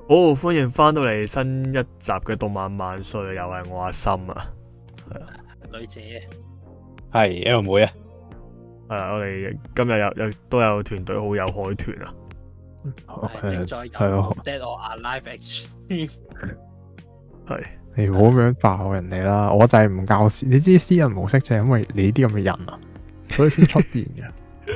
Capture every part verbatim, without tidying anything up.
好，歡迎翻到嚟新一集嘅動漫萬歲，又係我阿森啊，係啊， 女姐係 L 妹啊， 係啊，我哋今日有有都有團隊好友海豚啊， 係正在係咯有 Dead or Alive Extreme， 係你唔好咁樣爆人哋啦，我就係唔教私，你知私人模式就係因為你啲咁嘅人啊，所以先出現嘅。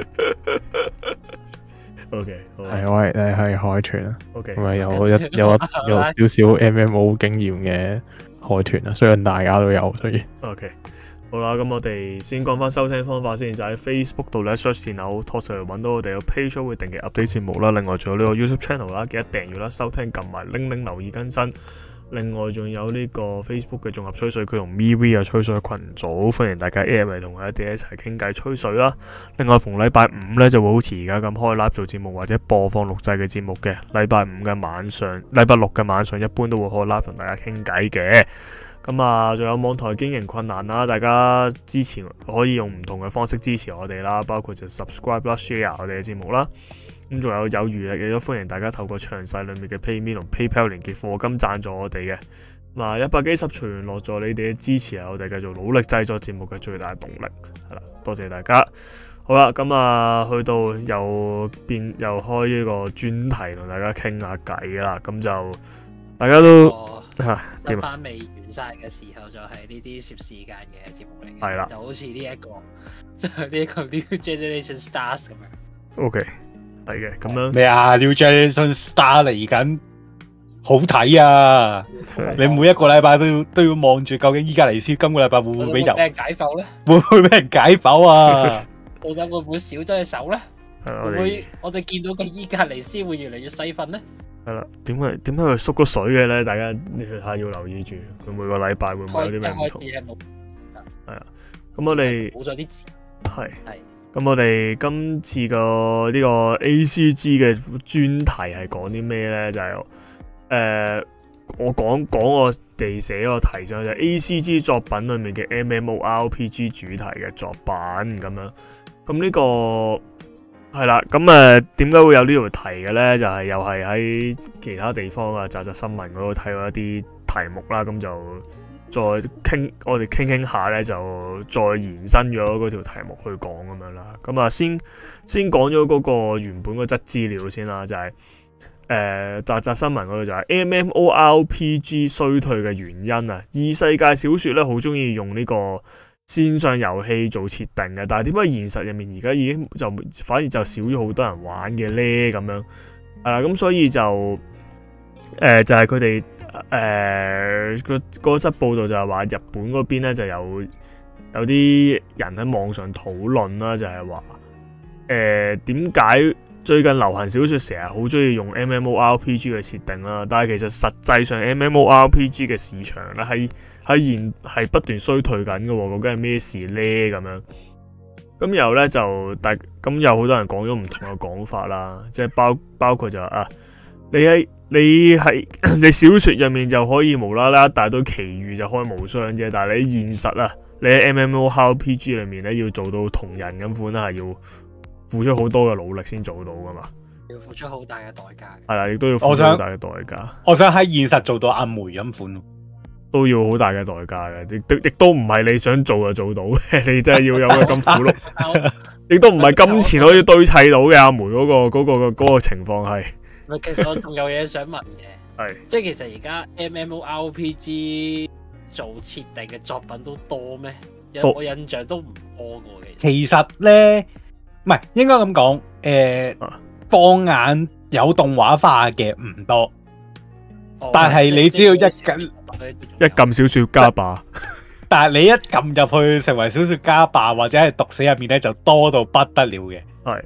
O K， 係我係誒係海豚啊， O K， 同埋有一有一有少少 M M O 經驗嘅海豚啊，相信大家都有，所以 O K，好啦，咁我哋先講翻收聽方法先，就喺 Facebook 度咧 search 電腦 Talk 上揾到我哋個 page 會定期 update 節目啦，另外仲有呢個 YouTube channel 啦，記得訂閱啦，收聽撳埋鈴鈴留意更新。另外仲有呢個 Facebook 嘅綜合吹水區同 M V 嘅吹水群組，歡迎大家 add 嚟同我哋一齊傾偈吹水啦。另外逢禮拜五咧就會好似而家咁開 live 做節目或者播放錄製嘅節目嘅。禮拜五嘅晚上、禮拜六嘅晚上一般都會開 live 同大家傾偈嘅。咁啊，仲有網台經營困難啦，大家支持可以用唔同嘅方式支持我哋啦，包括就 subscribe 啦、share 我哋嘅節目啦。咁仲有有餘力亦都歡迎大家透過詳細裏面嘅 PayMe 同 PayPal 連結課金贊助我哋嘅。嗱，一百幾十隨緣落咗你哋嘅支持係我哋繼續努力製作節目嘅最大動力。係啦，多謝大家。好啦，咁啊去到又變又開呢個專題同大家傾下偈啦。咁就大家都嚇點啊？ 翻未完晒嘅時候就係呢啲攝時間嘅節目嚟嘅， 係啦， 就好似呢一個就係呢一個 New Generation Stars 咁樣。 O K。係嘅，咁樣咩啊 ？New Generation Star 嚟緊，好睇啊！你每一個禮拜都要都要望住，究竟伊格尼斯今個禮拜會唔會俾入？ 俾人解剖咧？ 會唔會俾人解剖啊？ 到底會唔會少咗隻手咧？會唔會我哋見到嘅伊格尼斯會越嚟越細份咧？ 係啦，點解點解佢縮咗水嘅咧？大家係要留意住，佢每個禮拜會唔會有啲咩唔同？係啊，咁我哋冇咗啲字， 係係。 咁我哋今次個呢個 A C G 嘅專題係講啲咩咧？就係、是、誒、呃，我講講我哋寫個題就係 A C G 作品裏面嘅 M M O R P G 主題嘅作品咁樣。咁呢、這個係啦，咁誒點解會有呢條題嘅咧？就係、是、又係喺其他地方啊，雜誌新聞嗰度睇到一啲題目啦，咁就。再傾，我哋傾傾下咧，就再延伸咗嗰條題目去講咁樣啦。咁啊，先先講咗嗰個原本嗰則資料先啦，就係誒雜誌新聞嗰度就係 M M O R P G 衰退嘅原因啊。異世界小説咧好中意用呢個線上遊戲做設定嘅，但係點解現實入面而家已經就反而就少咗好多人玩嘅咧？咁樣係啦，咁、呃、所以就誒、呃、就係佢哋。誒個嗰則報道就係話日本嗰邊咧就有有啲人喺網上討論啦，就係話誒點解最近流行小説成日好中意用 M M O R P G 嘅設定啦，但係其實實際上 M M O R P G 嘅市場咧係喺現係不斷衰退緊嘅喎，究竟係咩事咧咁樣？咁然後咧就大咁有好多人講咗唔同嘅講法啦，即係包包括就係、啊你喺你喺你小説入面就可以無啦啦一大堆奇遇就開無雙啫，但係你現實啊，你喺 M M O R P G 裏面咧要做到同人咁款咧，係要付出好多嘅努力先做到噶嘛， 要付出好大嘅代價。 係啦，亦都要付出好大嘅代價。 我想喺現實做到阿梅咁款， 都要好大嘅代價嘅，亦亦都唔係你想做就做到嘅，你真係要有個咁苦碌，亦都唔係金錢可以堆砌到嘅。阿梅嗰、嗰個嗰、嗰個嗰、嗰個情況係。 其實我仲有嘢想問嘅， 係即係其實而家 M M O R P G 做設定嘅作品都多咩？有我印象都唔多過嘅。 其實咧，唔係應該咁講，誒、呃啊，放眼有動畫化嘅唔多，哦、但係你只要一撳一撳小說家霸， 但係你一撳入去成為小說家霸或者係讀死入面咧，就多到不得了嘅， 係。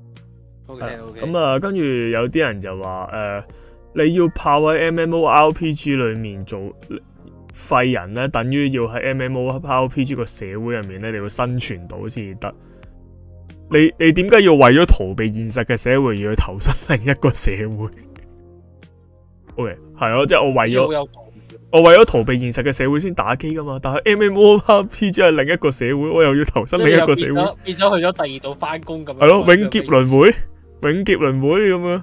OK OK， 咁啊，跟住有啲人就話誒、呃，你要泡喺 M M O R P G 裏面做廢人咧，等於要喺 M M O R P G 個社會入面咧，你要生存到先得。你你點解要為咗逃避現實嘅社會而去投身另一個社會 ？OK， 係咯，即係我為咗我為咗逃避現實嘅社會先打機噶嘛。但係 M M O R P G 係另一個社會，我又要投身另一個社會， 變咗去咗第二度翻工咁樣。 係咯，永劫輪迴。永劫輪迴咁樣，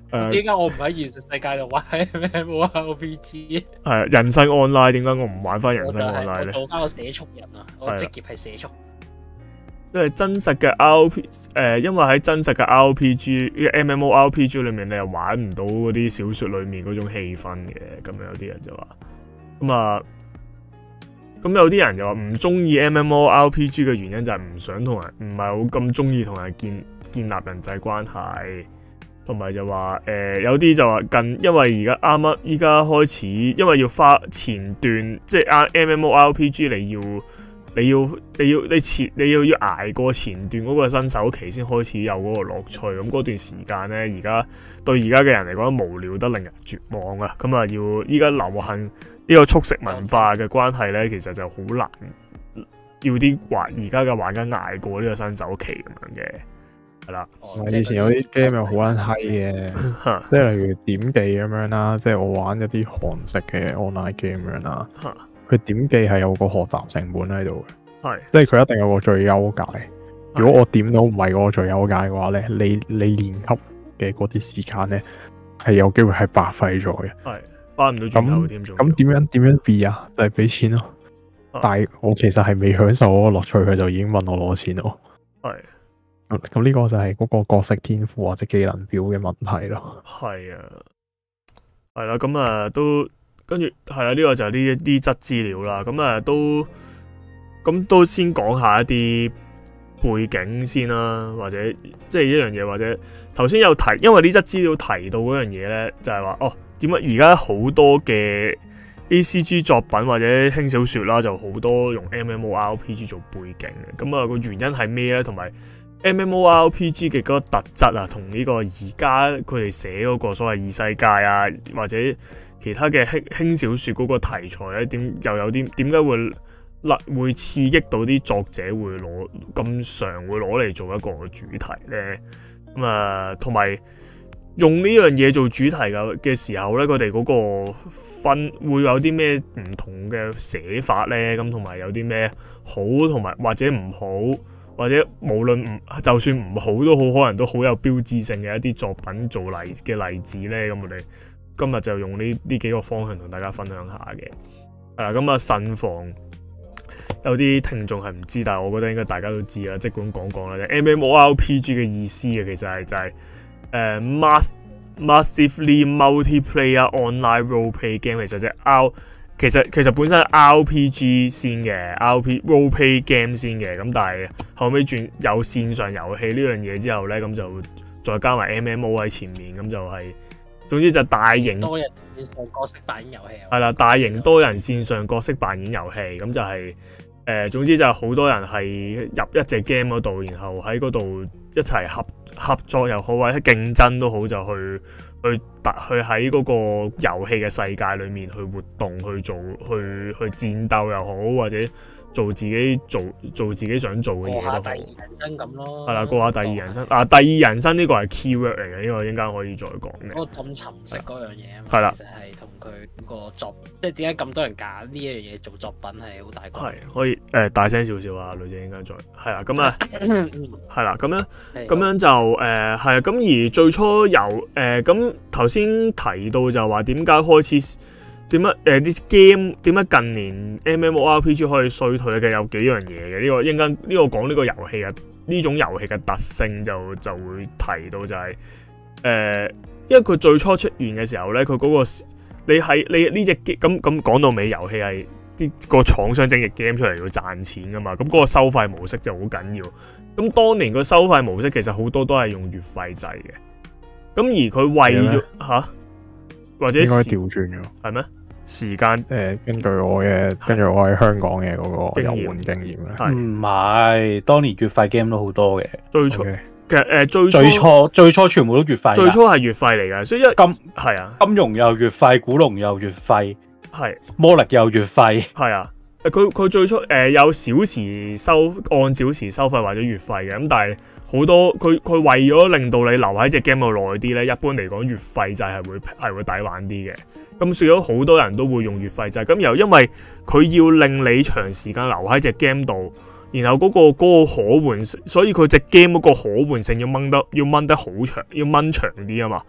誒點解我唔喺現實世界度玩 M M O R P G？ 係人生 online，點解我唔玩翻人生我就係 online 咧？ 我做翻個社畜人啊！我職業係社畜。 因為真實嘅 R P 誒、呃，因為喺真實嘅 R P G、M M O R P G 裏面，你又玩唔到嗰啲小說裏面嗰種氣氛嘅，咁有啲人就話，咁啊，咁有啲人就話唔中意 M M O R P G 嘅原因就係唔想同人，唔係好咁中意同人建建立人際關係，同埋就話誒、呃、有啲就話近，因為而家啱啱依家開始，因為要花前段，即係 M M O R P G 你要。你要你要你前你要要捱過前段嗰個新手期先開始有嗰個樂趣，咁嗰段時間咧，而家對而家嘅人嚟講無聊得令人絕望啊！咁啊，要依家流行呢個速食文化嘅關係咧，其實就好難要啲玩而家嘅玩家捱過呢個新手期咁樣嘅，係啦。 以前有啲 game 又好撚閪嘅，即係例如點記咁樣啦，即係我玩一啲韓式嘅 online game 咁樣啦。佢點記係有個學習成本喺度嘅，即係佢一定有個最優解。如果我點到唔係嗰個最優解嘅話咧，你你練級嘅嗰啲時間咧係有機會係白費咗嘅， 係翻唔到轉頭添。 咁點樣點樣變啊？就係、是、俾錢咯。但係我其實係未享受嗰個樂趣，佢就已經問我攞錢咯。係咁呢個就係嗰個角色天賦或者技能表嘅問題咯。 係啊，係啦，咁啊都。跟住係啦，呢、這個就係呢一啲質資料啦。咁啊都咁都先講下一啲背景先啦，或者即係一樣嘢，或者頭先有提，因為呢則資料提到嗰樣嘢咧，就係、是、話哦點解而家好多嘅 A C G 作品或者輕小說啦，就好多用 M M O R P G 做背景嘅。咁啊個原因係咩咧？同埋 M M O R P G 嘅嗰個特質啊，同呢個而家佢哋寫嗰個所謂異世界啊，或者其他嘅輕輕小說嗰個題材咧，點又有啲點解會勒會刺激到啲作者會攞咁常會攞嚟做一個主題咧？咁啊，同埋用呢樣嘢做主題嘅嘅時候咧，佢哋嗰個分會有啲咩唔同嘅寫法咧？咁同埋有啲咩好同埋或者唔好，或者無論唔就算唔好都好，可能都好有標誌性嘅一啲作品做例嘅例子咧。咁我哋今日就用呢呢幾個方向同大家分享下嘅。係啦，咁啊慎防有啲聽眾係唔知，但係我覺得應該大家都知啦，即管講講啦。M M O R P G 嘅意思嘅其實係就係、是、誒、呃、mass massively multiplayer online role play game， 其實即係 R 其實其實本身係 R P G 先嘅 R P role play game 先嘅，咁但係後尾轉有線上遊戲呢樣嘢之後咧，咁就再加埋 M M O 喺前面，咁就係、是。總之就大型多人線上角色扮演遊戲係啦，大型多人線上角色扮演遊戲咁就係、是、誒、呃，總之就係好多人係入一隻 game 嗰度，然後喺嗰度一齊合合作又好，或者競爭都好，就去去突去喺嗰個遊戲嘅世界裏面去活動、去做、去去戰鬥又好，或者做自己做做自己想做嘅嘢都好。過下第二人生咁咯。係啦，過下第二人生啊！第二人生呢個係 keyword 嚟嘅，呢個應該可以再講嘅。 嗰個咁沉寂嗰樣嘢啊嘛， 係啦， 其實係同佢個作，即係點解咁多人揀呢一樣嘢做作品係好大關係。 係可以誒、呃、大聲少少啊，女仔應該再係啦，咁啊係啦，咁樣咁樣就誒係啊，咁、呃、而最初由誒咁頭先提到就話點解開始。點解誒啲 game 點解近年 M M O R P G 可以衰退嘅？有幾樣嘢嘅，呢個應該呢個講呢個遊戲嘅呢種遊戲嘅特性就就會提到就係、是、誒、呃，因為佢最初出現嘅時候咧，佢嗰、那個你喺你呢隻咁咁講到尾，遊戲係啲個廠商整隻 game 出嚟要賺錢噶嘛，咁嗰個收費模式就好緊要。咁當年個收費模式其實好多都係用月費制嘅，咁而佢為咗嚇或者應該調轉咗係咩？時間誒、 呃，根據我嘅，根據我喺香港嘅嗰個遊玩經驗咧， 唔係當年月費 game 都好多嘅。 最初 okay. 其實誒、呃、最初最初最初全部都月費， 最初係月費嚟嘅，所以一金係啊， 金融又月費，古龍又月費， 係魔力又月費， 係啊。佢佢最初誒、呃、有小時收按小時收費或者月費嘅，咁但係好多佢佢為咗令到你留喺隻 game 度耐啲咧，一般嚟講月費制係會係會抵玩啲嘅。咁所以好多人都會用月費制。咁又因為佢要令你長時間留喺隻 game 度，然後嗰、嗰個嗰個可換，所以佢隻 game 嗰個可換性要掹得要掹得好長，要掹長啲啊嘛。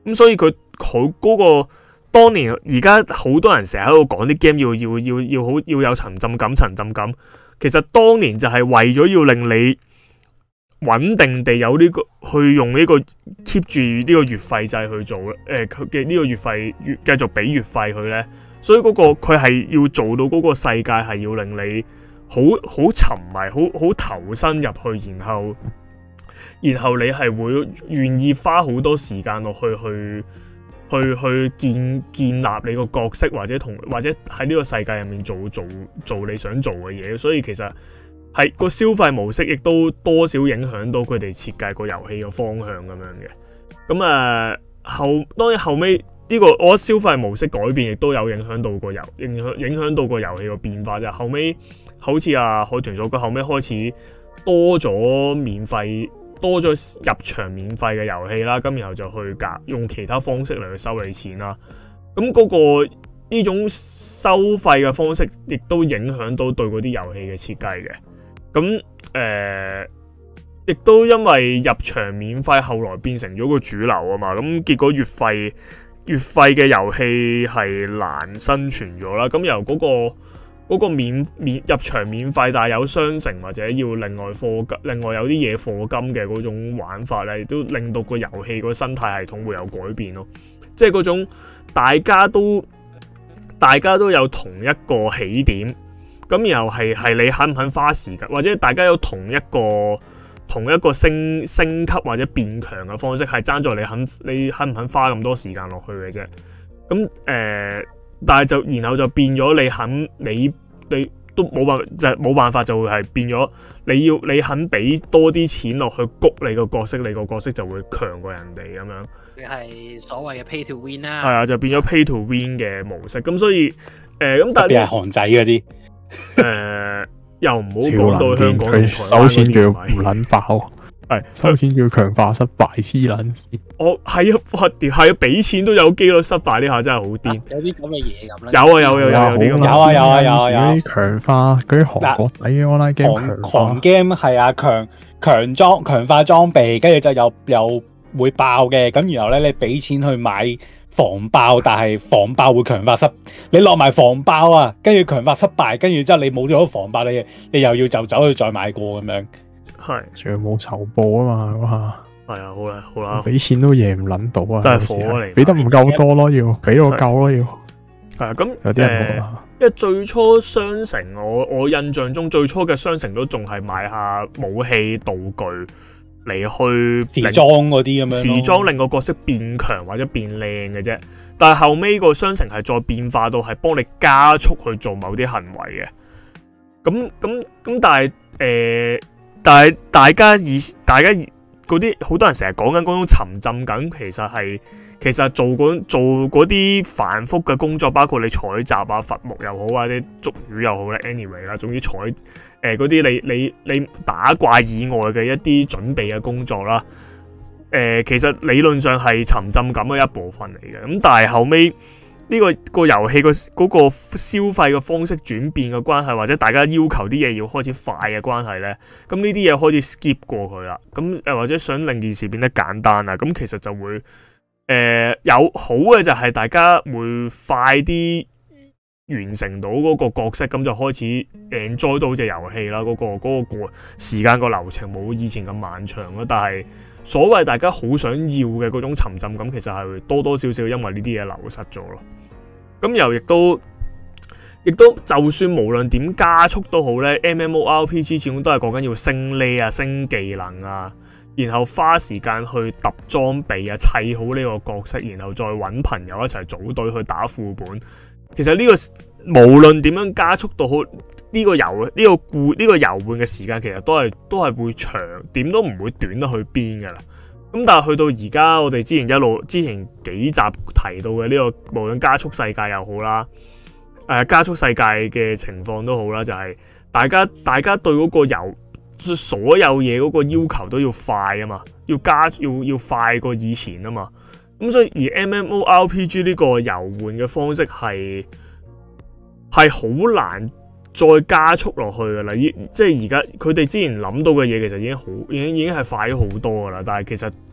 咁所以佢佢嗰個當年而家好多人成日喺度講啲 game 要要要要好要有沉浸感沉浸感，其實當年就係為咗要令你穩定地有呢、這個去用呢個 keep 住呢個月費制去做誒佢嘅呢個月費月繼續俾月費佢咧，所以嗰、那個佢係要做到嗰個世界係要令你好好沉迷好好投身入去，然後然後你係會願意花好多時間落去去去去建建立你個角色，或者同或者喺呢個世界入面做做做你想做嘅嘢，所以其實係個消費模式亦都多少影響到佢哋設計個遊戲嘅方向咁樣嘅。咁啊、呃、後當然後尾呢、這個我覺得消費模式改變亦都有影響到個遊影響影響到個遊戲個變化，就係、後尾好似阿海豚所講，後尾開始多咗免費。多咗入場免費嘅遊戲啦，咁然後就去夾用其他方式嚟去收你錢啦。咁嗰、那個呢種收費嘅方式，亦都影響到對嗰啲遊戲嘅設計嘅。咁誒，亦、呃、都因為入場免費後來變成咗個主流啊嘛。咁結果月費月費嘅遊戲係難生存咗啦。咁由嗰、那個。嗰個免免入場免費，但係有商城或者要另外課金，另外有啲嘢課金嘅嗰種玩法咧，亦都令到個遊戲個生態系統會有改變咯。即係嗰種大家都大家都有同一個起點，咁然後係係你肯唔肯花時間，或者大家有同一個同一個升升級或者變強嘅方式，係爭在你肯你肯唔肯花咁多時間落去嘅啫。咁誒。呃但係就然後就變咗你肯你你都冇辦就冇辦法就會係變咗你要你肯俾多啲錢落去谷你個角色，你個角色就會強過人哋咁樣。 你係所謂嘅 pay to win 啦。 係啊，就變咗 pay to win 嘅模式。咁所以誒咁、呃、但係特別係韓仔嗰啲誒又唔好講到香港佢收錢叫唔撚爆。係收錢叫強化失敗黐撚線，我係啊，發屌係啊，俾錢都有機率失敗，呢下真係好癲。有啲咁嘅嘢咁咧？有啊有有有有啲咁。 有啊有啊有啊有。 嗰啲強化嗰啲韓國底嘅 online game 韓 game 係啊，強強裝強化裝備，跟住就又又會爆嘅。咁然後咧，你俾錢去買防爆，但係防爆會強化失，你落埋防爆啊，跟住強化失敗，跟住之後你冇咗防爆，你你又要就走去再買過咁樣。 係， 仲有冇籌報啊嘛嗰下。 係啊，好啦好啦， 俾錢都贏唔撚到啊！ 真係火嚟， 俾得唔夠多咯，要俾到夠咯要。 係啊，咁有啲人、呃、 因為最初商城，我我印象中最初嘅商城都仲係買下武器道具嚟去時裝嗰啲咁樣， 時裝令個角色變強或者變靚嘅啫。但係後尾個商城係再變化到係幫你加速去做某啲行為嘅。咁咁咁，但係誒。呃但係大家以大家嗰啲好多人成日講緊嗰種沉浸感，其實係其實做嗰做嗰啲繁複嘅工作，包括你採集啊、伐木又好或者捉魚又好咧 ，anyway 啦，總之採誒嗰啲你你你打怪以外嘅一啲準備嘅工作啦，誒、呃、其實理論上係沉浸感嘅一部分嚟嘅，咁但係後尾。呢、這個個遊戲個嗰個消費嘅方式轉變嘅關係，或者大家要求啲嘢要開始快嘅關係咧，咁呢啲嘢開始 skip 過佢啦。咁誒或者想令件事變得簡單啦，咁其實就會誒、呃、有好嘅就係大家會快啲完成到嗰個角色，咁就開始 enjoy 到隻遊戲啦。嗰、那個嗰、那個過時間個流程冇以前咁漫長啦，但係。所謂大家好想要嘅嗰種沉浸感，其實係多多少少因為呢啲嘢流失咗咯。咁又亦都，亦都就算無論點加速都好咧 ，M M O R P G 始終都係講緊要升 level 啊、升技能啊，然後花時間去揼裝備啊、砌好呢個角色，然後再揾朋友一齊組隊去打副本。其實呢、這個無論點樣加速都好。呢、這個遊呢、這個故呢、這個遊玩嘅時間其實都係都係會長，點都唔會短得去邊㗎啦。咁但係去到而家，我哋之前一路之前幾集提到嘅呢、這個無論加速世界又好啦，誒、呃、加速世界嘅情況都好啦，就係、是、大家大家對嗰個遊所有嘢嗰個要求都要快啊嘛，要加要要快過以前啊嘛。咁所以而 M M O R P G 呢個遊玩嘅方式係係好難。再加速落去㗎啦，即係而家佢哋之前諗到嘅嘢，其實已經好，已經已經係快咗好多㗎啦。但係其實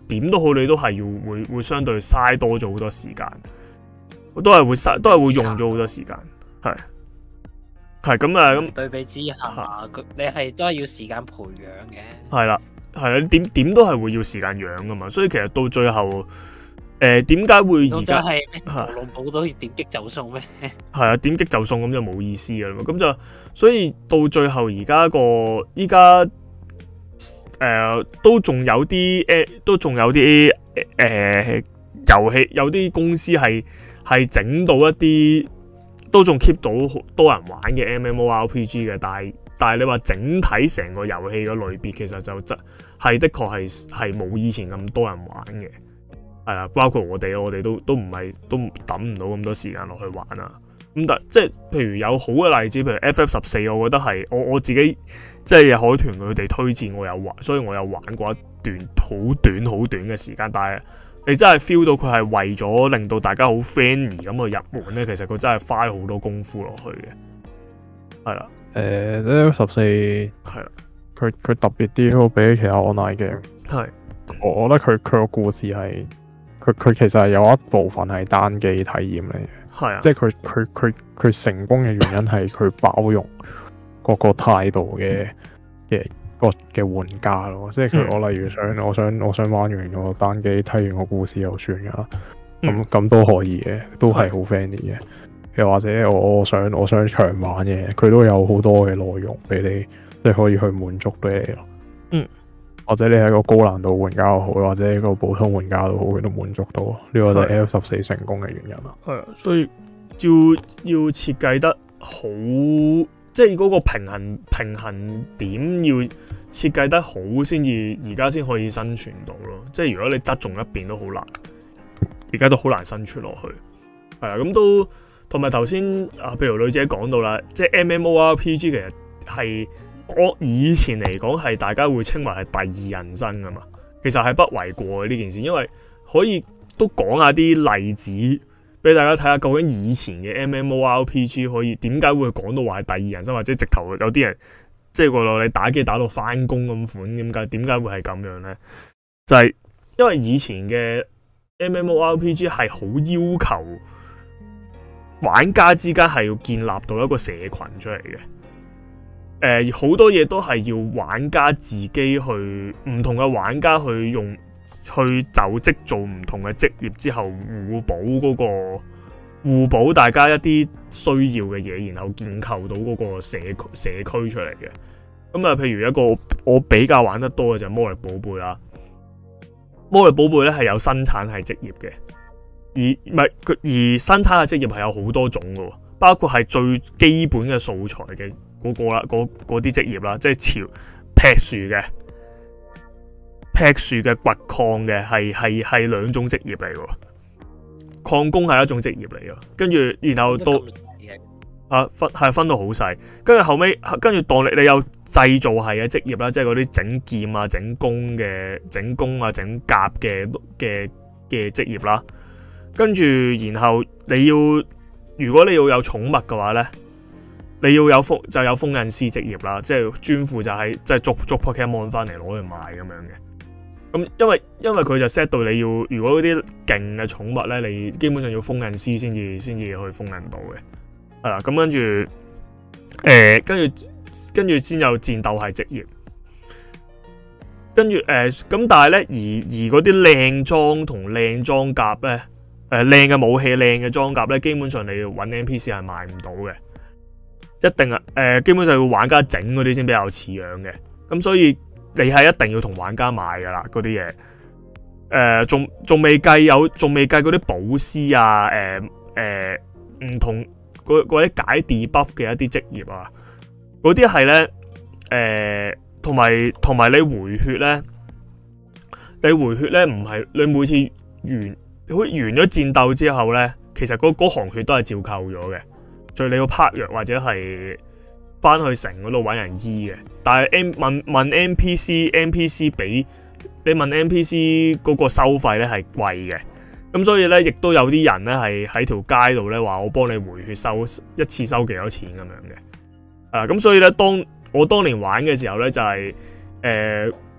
點都好，你都係要會會相對嘥多咗好多時間，都係會嘥，都係會用咗好多時間，係係咁啊咁。 對比之下，你係都係要時間培養嘅。係啦，係啦，點點都係會要時間養噶嘛，所以其實到最後。誒點解會而家係無論寶都要點擊就送咩？ 係啊，點擊就送咁就冇意思㗎啦嘛，咁就所以到最後而家個依家誒都仲有啲誒、呃、都仲有啲誒遊戲有啲公司係係整到一啲都仲 keep 到多人玩嘅 M M O R P G 嘅，但係但係你話整體成個遊戲嘅類別其實就真係的確係係冇以前咁多人玩嘅。係啦，包括我哋，我哋都都唔係都抌唔到咁多時間落去玩啊。咁但即係譬如有好嘅例子，譬如 F F 十四，我覺得係我我自己即係海豚佢哋推薦，我有玩，所以我有玩過一段好短好短嘅時間。但係你真係 feel 到佢係為咗令到大家好 friendly 咁去入門咧，其實佢真係花好多功夫落去嘅。係啦， 誒 F F 十四係啦， 佢佢特別啲，比起其他 online game。 係， 我覺得佢佢個故事係。佢佢其實係有一部分係單機體驗嚟嘅， 係啊， 即係佢佢佢佢成功嘅原因係佢包容嗰個態度嘅嘅個嘅玩家咯，即係佢我例如想我想我想玩完個單機睇完個故事就算噶啦，咁咁都可以嘅，都係好 friendly 嘅。又或者我我想我想長玩嘅，佢都有好多嘅內容俾你，即係可以去滿足俾你咯。嗯。或者你係個高難度玩家又好，或者一個普通玩家都好，佢都滿足到。呢個就係 F 十四成功嘅原因啦。 係啊，所以要要設計得好，即係嗰個平衡平衡點要設計得好，先至而家先可以生存到咯。即係如果你側重一邊都好難，而家都好難生存落去。係啊，咁都同埋頭先啊，譬如女姐講到啦，即係 M M O R P G 其實係。我以前嚟講係大家會稱為係第二人生噶嘛，其實係不為過嘅呢件事，因為可以都講下啲例子俾大家睇下，究竟以前嘅 M M O R P G 可以點解會講到話係第二人生，或者直頭有啲人即係個你打機打到翻工咁款，點解點解會係咁樣呢？就係、是、因為以前嘅 M M O R P G 係好要求玩家之間係要建立到一個社群出嚟嘅。誒好、呃、多嘢都係要玩家自己去，唔同嘅玩家去用去就職做唔同嘅職業之後互補嗰、那個互補大家一啲需要嘅嘢，然後建構到嗰個社社區出嚟嘅。咁啊，譬如一個我比較玩得多嘅就係魔力寶貝啦。魔力寶貝咧係有生產係職業嘅，而唔係佢而生產嘅職業係有好多種嘅，包括係最基本嘅素材嘅。嗰個啦，嗰嗰啲職業啦，即係潮劈樹嘅、劈樹嘅、掘礦嘅，係係係兩種職業嚟嘅。礦工係一種職業嚟嘅，跟住然後到啊分係分到好細，跟住後尾跟住當你你有製造係嘅職業啦，即係嗰啲整劍啊、整工嘅、整工啊、整甲嘅嘅嘅職業啦。跟住然後你要如果你要有寵物嘅話咧。你要有封就有封印師職業啦，即係專負就係即係捉捉 Pokemon 翻嚟攞去賣咁樣嘅。咁因為因為佢就 set 到你要，如果嗰啲勁嘅寵物咧，你基本上要封印師先至先至去封印到嘅。係啦，咁跟住誒，跟住跟住先有戰鬥係職業。跟住誒，咁但係咧，而而嗰啲靚裝同靚裝甲咧，誒靚嘅武器、靚嘅裝甲咧，基本上你要揾 N P C 係買唔到嘅。一定啊，誒、呃，基本上要玩家整嗰啲先比較似樣嘅，咁所以你係一定要同玩家買噶啦，嗰啲嘢，誒、呃，仲仲未計有，仲未計嗰啲寶師啊，誒、呃、誒，唔、呃、同嗰啲解 debuff 嘅一啲職業啊，嗰啲係咧，誒、呃，同埋同埋你回血咧，你回血咧唔係你每次完，好完咗戰鬥之後咧，其實嗰嗰行血都係照扣咗嘅。所以你要拍藥或者係翻去城嗰度揾人醫嘅，但係 M 問問 N P C，N P C 俾你問 N P C 嗰個收費咧係貴嘅，咁所以咧亦都有啲人咧係喺條街度咧話我幫你回血收一次收幾多錢咁樣嘅，啊咁所以咧當我當年玩嘅時候咧就係誒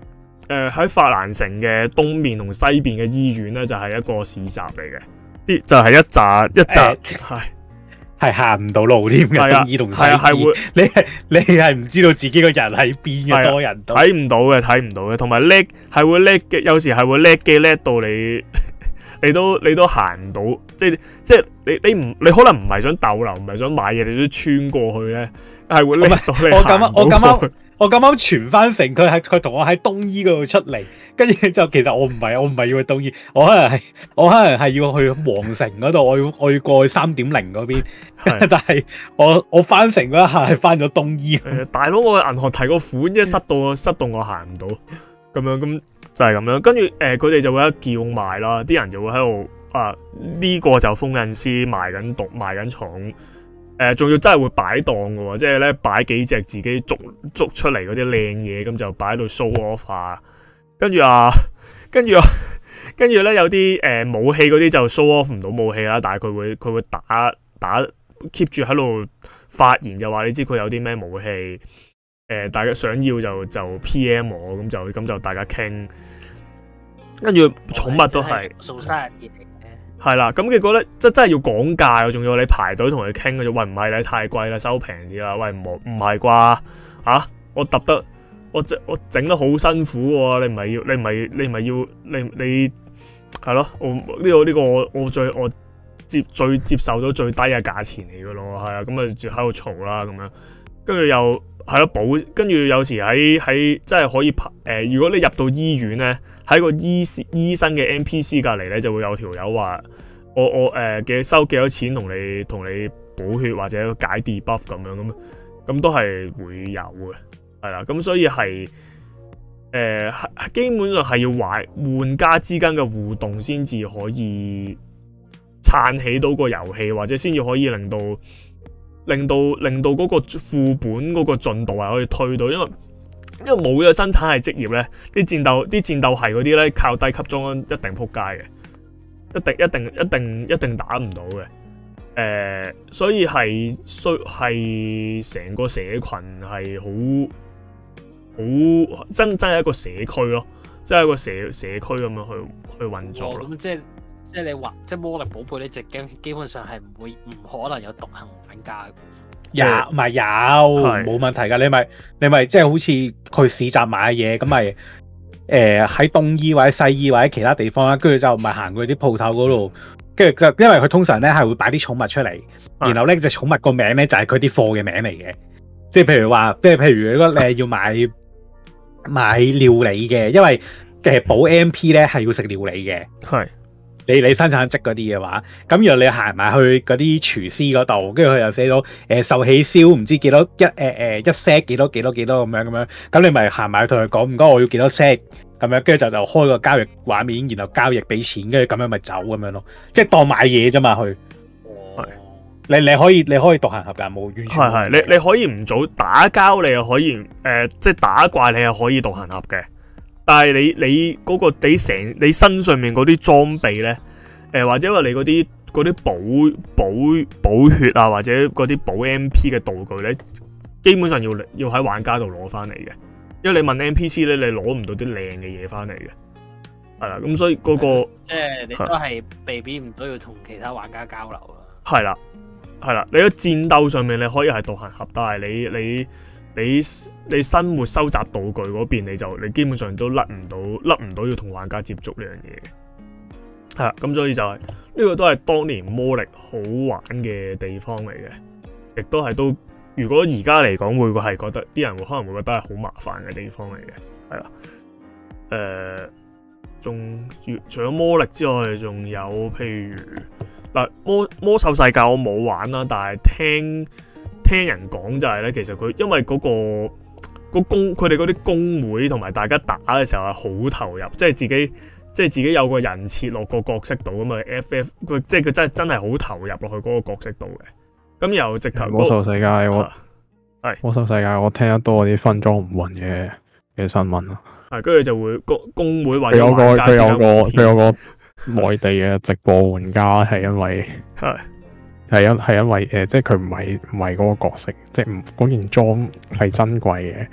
誒喺法蘭城嘅東面同西邊嘅醫院咧，就係、是、一個市集嚟嘅，啲就係一紮一紮係係行唔到路添嘅，東醫同西醫， 係會你係你係唔知道自己個人喺邊嘅，多人睇唔到嘅，睇唔到嘅，同埋叻係會叻嘅，有時係會叻機叻到你。你都你都行唔到，即係即係你你唔你可能唔係想逗留，唔係想買嘢，你都穿過去咧，係會拎到你行唔到。 我咁啱我咁啱傳翻成佢係佢同我喺東醫嗰度出嚟，跟住就其實我唔係我唔係要去東醫，我可能係我可能係要去皇城嗰度，我要我要過去三點零嗰邊，但係我我翻城嗰一下係翻咗東醫。 大佬，我銀行提個款啫，塞到塞到我行唔到，咁樣咁。就係咁樣，跟住誒佢哋就會一叫賣啦，啲人就會喺度啊呢、這個就封印師賣緊毒賣緊重，誒仲要真係會擺檔嘅喎，即係咧擺幾隻自己捉捉出嚟嗰啲靚嘢，咁就擺喺度 show off 啊，跟住啊跟住啊跟住咧有啲誒、呃、武器嗰啲就 show off 唔到武器啦，但係佢會佢會打打 keep 住喺度發言，就話你知佢有啲咩武器。誒、呃，大家想要就就 P M 我，咁就咁就大家傾，跟住寵物都係送生日嘢嘅， 係啦，咁結果咧，即真係要講價，仲要你排隊同佢傾嘅啫。喂，唔係你太貴啦，收平啲啦。喂，唔唔係啩？吓，我揼得我整我整得好辛苦喎，你唔係要你唔係你唔係要你你係咯？我呢、這個呢、這個我我最我接最接受到最低嘅價錢嚟嘅咯，係啊，咁啊住喺度嘈啦咁樣，跟住又。係咯，保跟住有時喺喺真係可以排誒、呃，如果你入到醫院咧，喺個醫醫生嘅 N P C 隔離咧，就會有條友話我我誒嘅、呃、收幾多錢同你同你補血或者解 debuff 咁樣咁，咁都係會有嘅，係啦，咁所以係誒、呃、基本上係要玩玩家之間嘅互動先至可以撐起到個遊戲，或者先至可以令到。令到令到嗰個副本嗰個進度係可以推到，因為因為冇咗生產系職業咧，啲戰鬥啲戰鬥系嗰啲咧靠低級裝一定撲街嘅，一定一定一定一定打唔到嘅。誒、呃，所以係需係成個社群係好好真真係一個社區咯，真係一個社社區咁樣去去運作咯。 咁即係即係你話即係魔力寶貝呢隻 game 基本上係唔會唔可能有獨行玩家嘅。 有咪有冇問題㗎？你咪你咪即係好似去市集買嘢咁咪誒喺東醫或者西醫或者其他地方啦，跟住就咪行過啲鋪頭嗰度，跟住就因為佢通常咧係會擺啲寵物出嚟，然後咧隻寵物個名咧就係佢啲貨嘅名嚟嘅，即係譬如話，即係譬如如果你係要買買料理嘅，因為嘅補 M P 咧係要食料理嘅，係。你你生產積嗰啲嘅話，咁然後你行埋去嗰啲廚師嗰度，跟住佢又寫到誒壽喜燒唔知幾多一誒誒、呃、一 set 幾多幾多幾多咁樣咁樣，咁你咪行埋去同佢講唔該我要幾多 set 咁樣，跟住就就開個交易畫面，然後交易俾錢，跟住咁樣咪走咁樣咯，即係當買嘢啫嘛去。係，你你可以你可以獨行俠㗎，冇完全係係你你可以唔早打交，你又可以誒、呃、即係打怪，你又可以獨行俠嘅。但係你你嗰、那個你成你身上面嗰啲裝備咧，誒、呃、或者話你嗰啲嗰啲補補補血啊，或者嗰啲補 M P 嘅道具咧，基本上要要喺玩家度攞翻嚟嘅，因為你問 N P C 咧，你攞唔到啲靚嘅嘢翻嚟嘅，係啦，咁所以嗰、那個即係你都係避免唔到要同其他玩家交流啦。 係啦，係啦，你喺戰鬥上面你可以係獨行俠，但係你你。你你你生活收集道具嗰邊，你就你基本上都甩唔到，甩唔到要同玩家接觸呢樣嘢嘅，係啦，咁所以就係、是、呢、這個都係當年魔力好玩嘅地方嚟嘅，亦都係都如果而家嚟講會係覺得啲人會可能會覺得係好麻煩嘅地方嚟嘅，係啦，誒、呃，仲除咗魔力之外，仲有譬如嗱魔魔獸世界我冇玩啦，但係聽。聽人講就係咧，其實佢因為嗰、那個個工，佢哋嗰啲工會同埋大家打嘅時候係好投入，即係自己即係自己有個人設落個角色度咁啊。F F 佢即係佢真係真係好投入落去嗰個角色度嘅。咁由直頭魔獸世界我係魔獸世界，我聽得多啲分裝唔勻嘅嘅新聞咯。係跟住就會工工會或者玩家之間，佢有個佢有個佢有個內地嘅直播玩家係因為係。係因係因為誒、呃，即係佢唔係唔係嗰個角色，即係唔嗰件裝係珍貴嘅，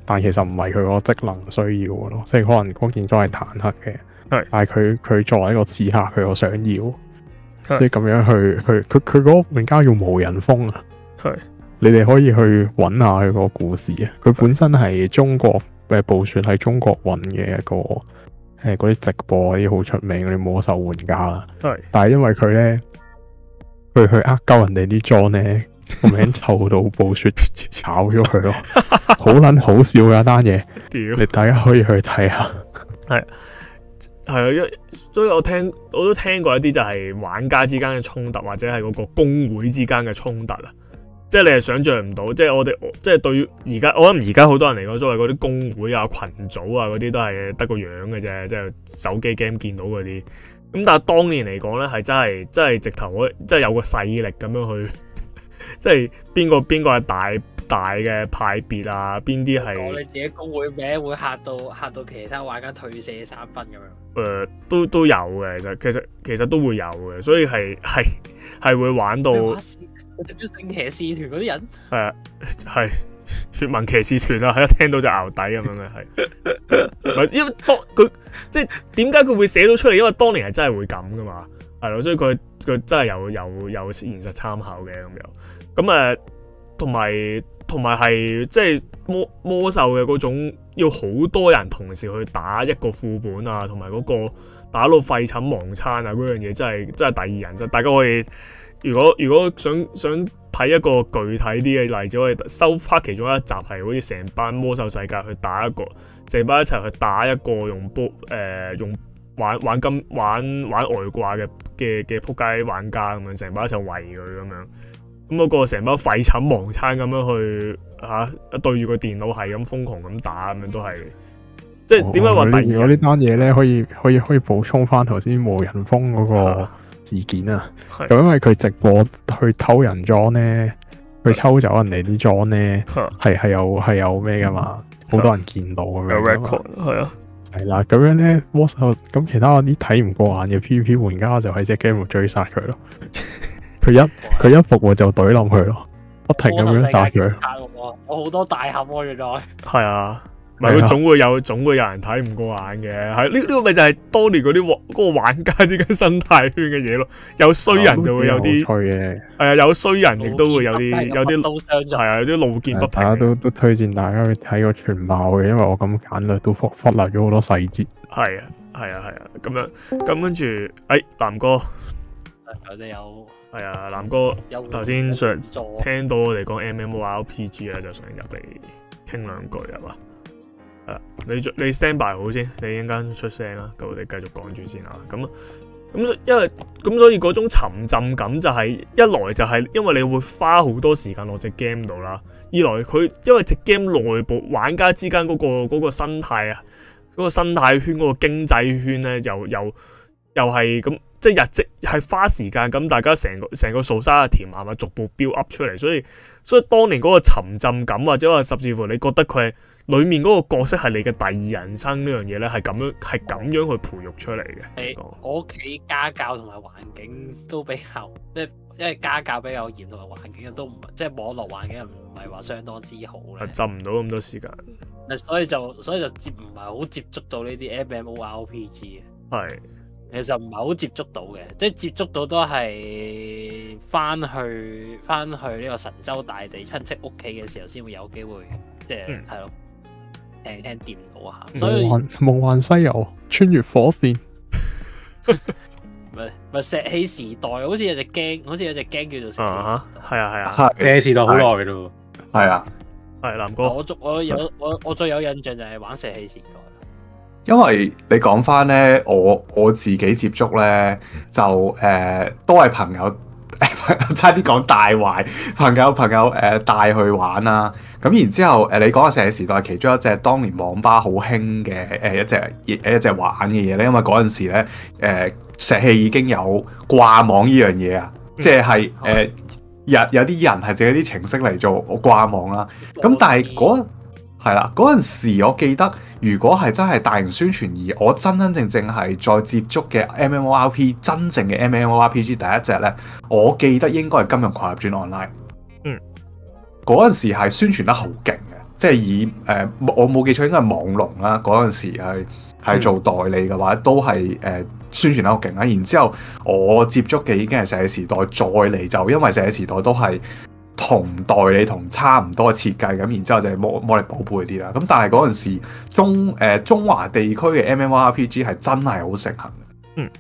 但其實唔係佢個職能需要嘅咯，即係可能嗰件裝係坦克嘅，但係佢佢作為一個刺客，佢又想要，即係咁樣去去佢佢嗰個玩家叫無人風啊，係你哋可以去揾下佢個故事啊，佢本身係中國誒暴雪喺中國運嘅一個誒嗰啲直播嗰啲好出名嗰啲魔獸玩家啦，係，但係因為佢咧佢去呃鳩人哋啲裝咧。個名臭到暴雪炒咗佢咯，好撚好笑嘅一單嘢，你大家可以去睇下。 係係啊，因所以我聽我都聽過一啲就係玩家之間嘅衝突，或者係嗰個工會之間嘅衝突啊。即係你係想象唔到，即係我哋即係對於而家，我諗而家好多人嚟講，所謂嗰啲工會啊、群組啊嗰啲都係得個樣嘅啫，即係手機 game 見到嗰啲。咁但係當年嚟講咧，係真係真係直頭可，即係有個勢力咁樣去。即係邊個邊個係大大嘅派別啊？邊啲係講你自己工會名會嚇到嚇到其他玩家退射三分咁樣。 誒、呃，都都有嘅，其實其實其實都會有嘅，所以係係係會玩到。我哋叫聖騎士團嗰啲人。 係啊，係血盟騎士團啊，係一聽到就淆底咁樣嘅係。唔係因為當佢即係點解佢會寫到出嚟？因為當年係真係會咁噶嘛，係咯，所以佢佢真係有有有現實參考嘅咁樣。咁誒，同埋同埋係即係魔魔獸嘅嗰種，要好多人同時去打一個副本啊，同埋嗰個打到廢寢忘餐啊，嗰樣嘢真係真係第二人生。大家可以如果如果想想睇一個具體啲嘅例子，可以收翻其中一集係好似成班魔獸世界去打一個，成班一齊去打一個用波誒、呃、用玩玩金玩玩外掛嘅嘅嘅撲街玩家咁樣，成班一齊圍佢咁樣。咁嗰個成班廢寢忘餐咁樣去嚇、啊、對住個電腦係咁瘋狂咁打咁樣都係，即係點解話第二？ 如果呢單嘢咧可以可以可以補充翻頭先無人風嗰個事件啊，咁因為佢直播去偷人裝咧，去抽走人哋啲裝咧，係係有係有咩噶嘛？好多人見到咁樣。有 record 係啊，係啦，咁樣咧，咁其他嗰啲睇唔過眼嘅 PVP 玩家就喺隻 game 度追殺佢咯。佢一佢一復活就懟冧佢咯，不停咁樣殺佢。 我好多大俠喎，原來係啊，唔係佢總會有總會有人睇唔過眼嘅，係呢呢個咪就係當年嗰啲嗰個玩家之間生態圈嘅嘢咯。有衰人就會有啲係啊，有衰人亦都會有啲有啲係啊，有啲路見不平。大家都都推薦大家去睇個全貌嘅，因為我咁簡略都忽忽略咗好多細節。 係啊，係啊，係啊，咁樣咁跟住，誒，南哥， 我哋有。 係啊，南哥頭先上聽到我哋講 M M O R P G 咧，就想入嚟傾兩句係嘛？係啦，你你 stand by 好先，你一陣間出聲啦，咁我哋繼續講住先啊。咁咁因為咁所以嗰種沉浸感就係、是、一來就係因為你會花好多時間落隻 game 度啦，二來佢因為隻 game 內部玩家之間嗰、那個嗰、那個生態啊，嗰、那個生態圈嗰、那個經濟圈咧，又又又係咁。即係日積係花時間咁，大家成個成個 society 慢慢逐步 build up 出嚟，所以所以當年嗰個沉浸感或者話甚至乎你覺得佢係裡面嗰個角色係你嘅第二人生呢樣嘢咧，係咁樣係咁樣去培育出嚟嘅。 我屋企家教同埋環境都比較，即係因為家教比較嚴，同埋環境都唔即係網絡環境唔係話相當之好咧， 浸唔到咁多時間。 所以就所以就接唔係好接觸到呢啲 M M O R P G 嘅。 係。 其實唔係好接觸到嘅，即係接觸到都係翻去翻去呢個神州大地親戚屋企嘅時候，先會有機會，即係係咯，輕輕掂到下。所以夢幻西遊穿越火線， 咪咪石器時代，好似有隻 game，好似有隻 game叫做石器時代。 啊，係啊係啊， 石器時代好耐嘅咯， 係啊， 係南哥。 我我有我我最有印象就係玩石器時代。 因為你講翻咧，我我自己接觸咧，就誒、呃、都係朋友，差啲講帶壞朋友朋友誒帶、呃、去玩啦。咁然之後誒、呃，你講嘅石器時代其中一隻當年網吧好興嘅誒一隻誒一隻玩嘅嘢咧，因為嗰陣時咧誒、呃、石器已經有掛網呢樣嘢啊，即係誒、呃、有有啲人係借啲程式嚟做掛網啦。咁但係嗰係啦，嗰陣時我記得，如果係真係大型宣傳，而我真真正正係再接觸嘅 M M O R P 真正嘅 M M O R P G 第一隻咧，我記得應該係《金庸群俠傳 Online》。嗯，嗰陣時係宣傳得好勁嘅， 即係以誒、呃、我冇記錯應該係網龍啦，嗰陣時係係做代理嘅話，都係誒、呃、宣傳得好勁啦。然之後我接觸嘅已經係石器時代，再嚟就因為石器時代都係同代理同差唔多嘅設計，咁然之後就係魔魔力寶貝啲啦。咁但係嗰陣時中誒、呃、中華地區嘅 MMORPG 係真係好盛行嘅。 嗯，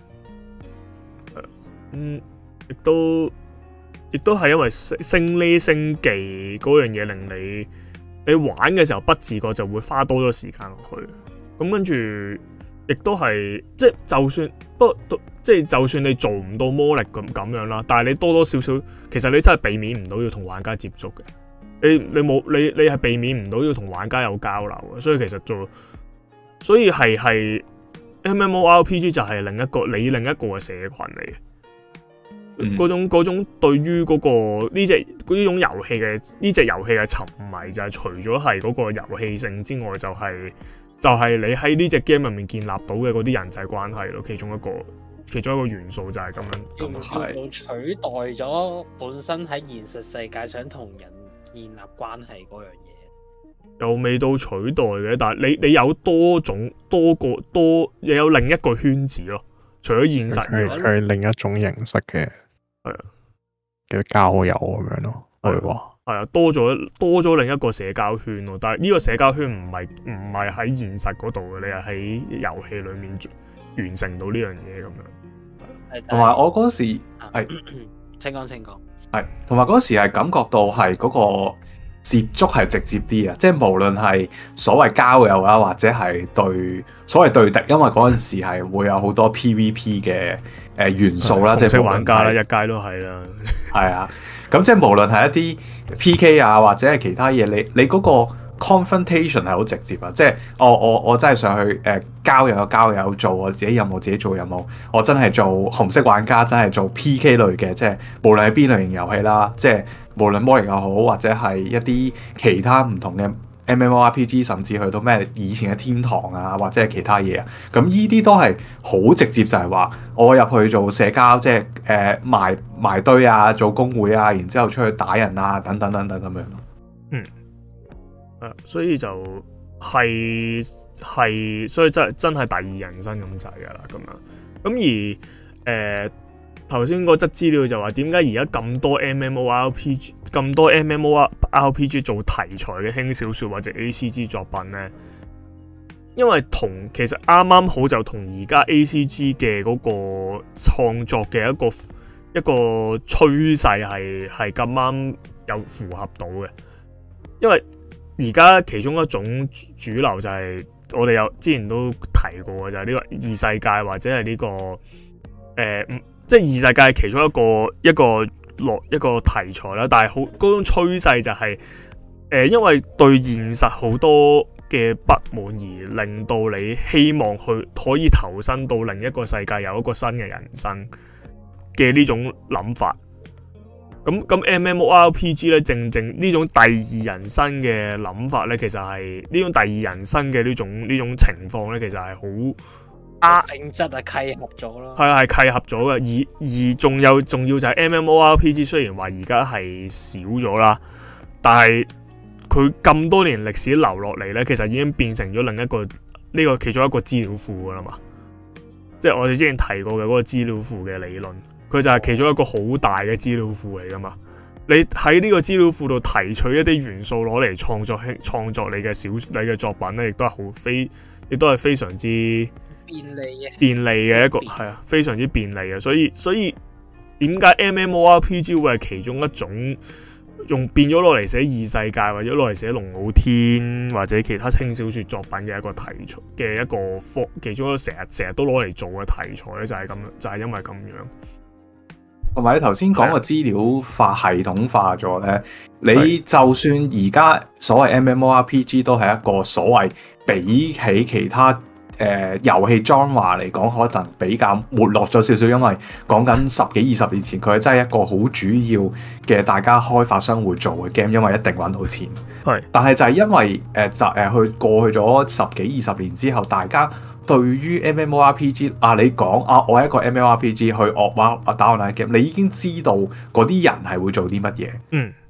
嗯，亦都亦都係因為升呢升技嗰樣嘢令你你玩嘅時候不自覺就會花多咗時間落去。咁跟住亦都係即係就算不即係就算你做唔到魔力咁咁樣啦，但係你多多少少其實你真係避免唔到要同玩家接觸嘅。你你冇你你係避免唔到要同玩家有交流嘅，所以其實做所以係係。MMORPG 就係另一個你另一個嘅社群嚟嘅，嗰、嗯、種嗰種對於嗰、那個呢隻呢種遊戲嘅呢隻遊戲嘅沉迷就係除咗係嗰個遊戲性之外，就係、是、就係、是、你喺呢隻 game 入面建立到嘅嗰啲人際關係咯，其中一個其中一個元素就係咁樣。 咁係取代咗本身喺現實世界想同人建立關係嗰樣嘢。 又未到取代嘅，但係你你有多種多個多，又有另一個圈子咯。除咗現實， 佢係另一種形式嘅，係啊嘅交友咁樣咯。可以話係啊，多咗多咗另一個社交圈咯。但係呢個社交圈唔係唔係喺現實嗰度嘅，你係喺遊戲裡面完成到呢樣嘢咁樣。 同埋我嗰時係， 請講請講。 係同埋嗰時係感覺到係嗰、嗰個。接觸係直接啲啊，即係無論係所謂交友啦，或者係對所謂對敵，因為嗰陣時係會有好多 P V P 嘅誒元素啦，即係玩家啦，一街都係啦， 係啊，咁即係無論係一啲 P K 啊，或者係其他嘢，你你嗰個 confrontation 係好直接啊，即係我我我真係上去誒、呃、交友交友做我自己任務，自己做任務，我真係做紅色玩家，真係做 P K 類嘅，即係無論係邊類型遊戲啦，即係。無論魔力又好，或者係一啲其他唔同嘅 MMORPG， 甚至去到咩以前嘅天堂啊，或者係其他嘢啊，咁呢啲都係好直接，就係話我入去做社交，即係誒、呃、埋埋堆啊，做工會啊，然之後出去打人啊，等等等等咁樣咯。 嗯，誒，所以就係、是、係，所以真係真係第二人生咁滯㗎啦，咁樣咁而誒。呃頭先嗰則資料就話點解而家咁多 MMORPG 咁多 MMORPG 做題材嘅輕小說或者 A C G 作品呢？因為同其實啱啱好就同而家 A C G 嘅嗰個創作嘅一個一個趨勢係係咁啱有符合到嘅，因為而家其中一種主流就係、是、我哋有之前都提過嘅，就係、是、呢個異世界或者係呢、這個誒。呃即係異世界其中一個一個落一個題材啦，但係好嗰種趨勢就係、是、誒、呃，因為對現實好多嘅不滿而令到你希望去可以投身到另一個世界，有一個新嘅人生嘅呢種諗法。咁咁 MMORPG 咧，正正呢種第二人生嘅諗法咧，其實係呢種第二人生嘅呢種呢種情況咧，其實係好。啊， 性質啊契合咗咯， 係啊係契合咗嘅，而而仲有重要就係 MMORPG 雖然話而家係少咗啦，但係佢咁多年歷史留落嚟咧，其實已經變成咗另一個呢、呢個其中一個資料庫噶啦嘛，即係我哋之前提過嘅嗰個資料庫嘅理論，佢就係其中一個好大嘅資料庫嚟噶嘛。你喺呢個資料庫度提取一啲元素攞嚟創作創作你嘅小你嘅作品咧，亦都係好非亦都係非常之。 便利嘅， 便利嘅一個係啊，非常之便利嘅，所以所以點解 MMORPG 會係其中一種用變咗落嚟寫異世界或者攞嚟寫龍傲天或者其他輕小說作品嘅一個題材嘅一個科，其中一個成日成日都攞嚟做嘅題材咧，就係咁樣，就係、是、因為咁樣。 同埋你頭先講個資料化系統化咗咧，你就算而家所謂 MMORPG 都係一個所謂比起其他。誒、呃、遊戲裝華嚟講，可能比較沒落咗少少，因為講緊十幾二十年前，佢真係一個好主要嘅大家開發商會做嘅 game，因為一定揾到錢。係，但係就係因為誒就誒去過去咗十幾二十年之後，大家對於 MMORPG 啊，你講啊，我係一個 MMORPG 去惡玩打 online game，你已經知道嗰啲人係會做啲乜嘢。嗯。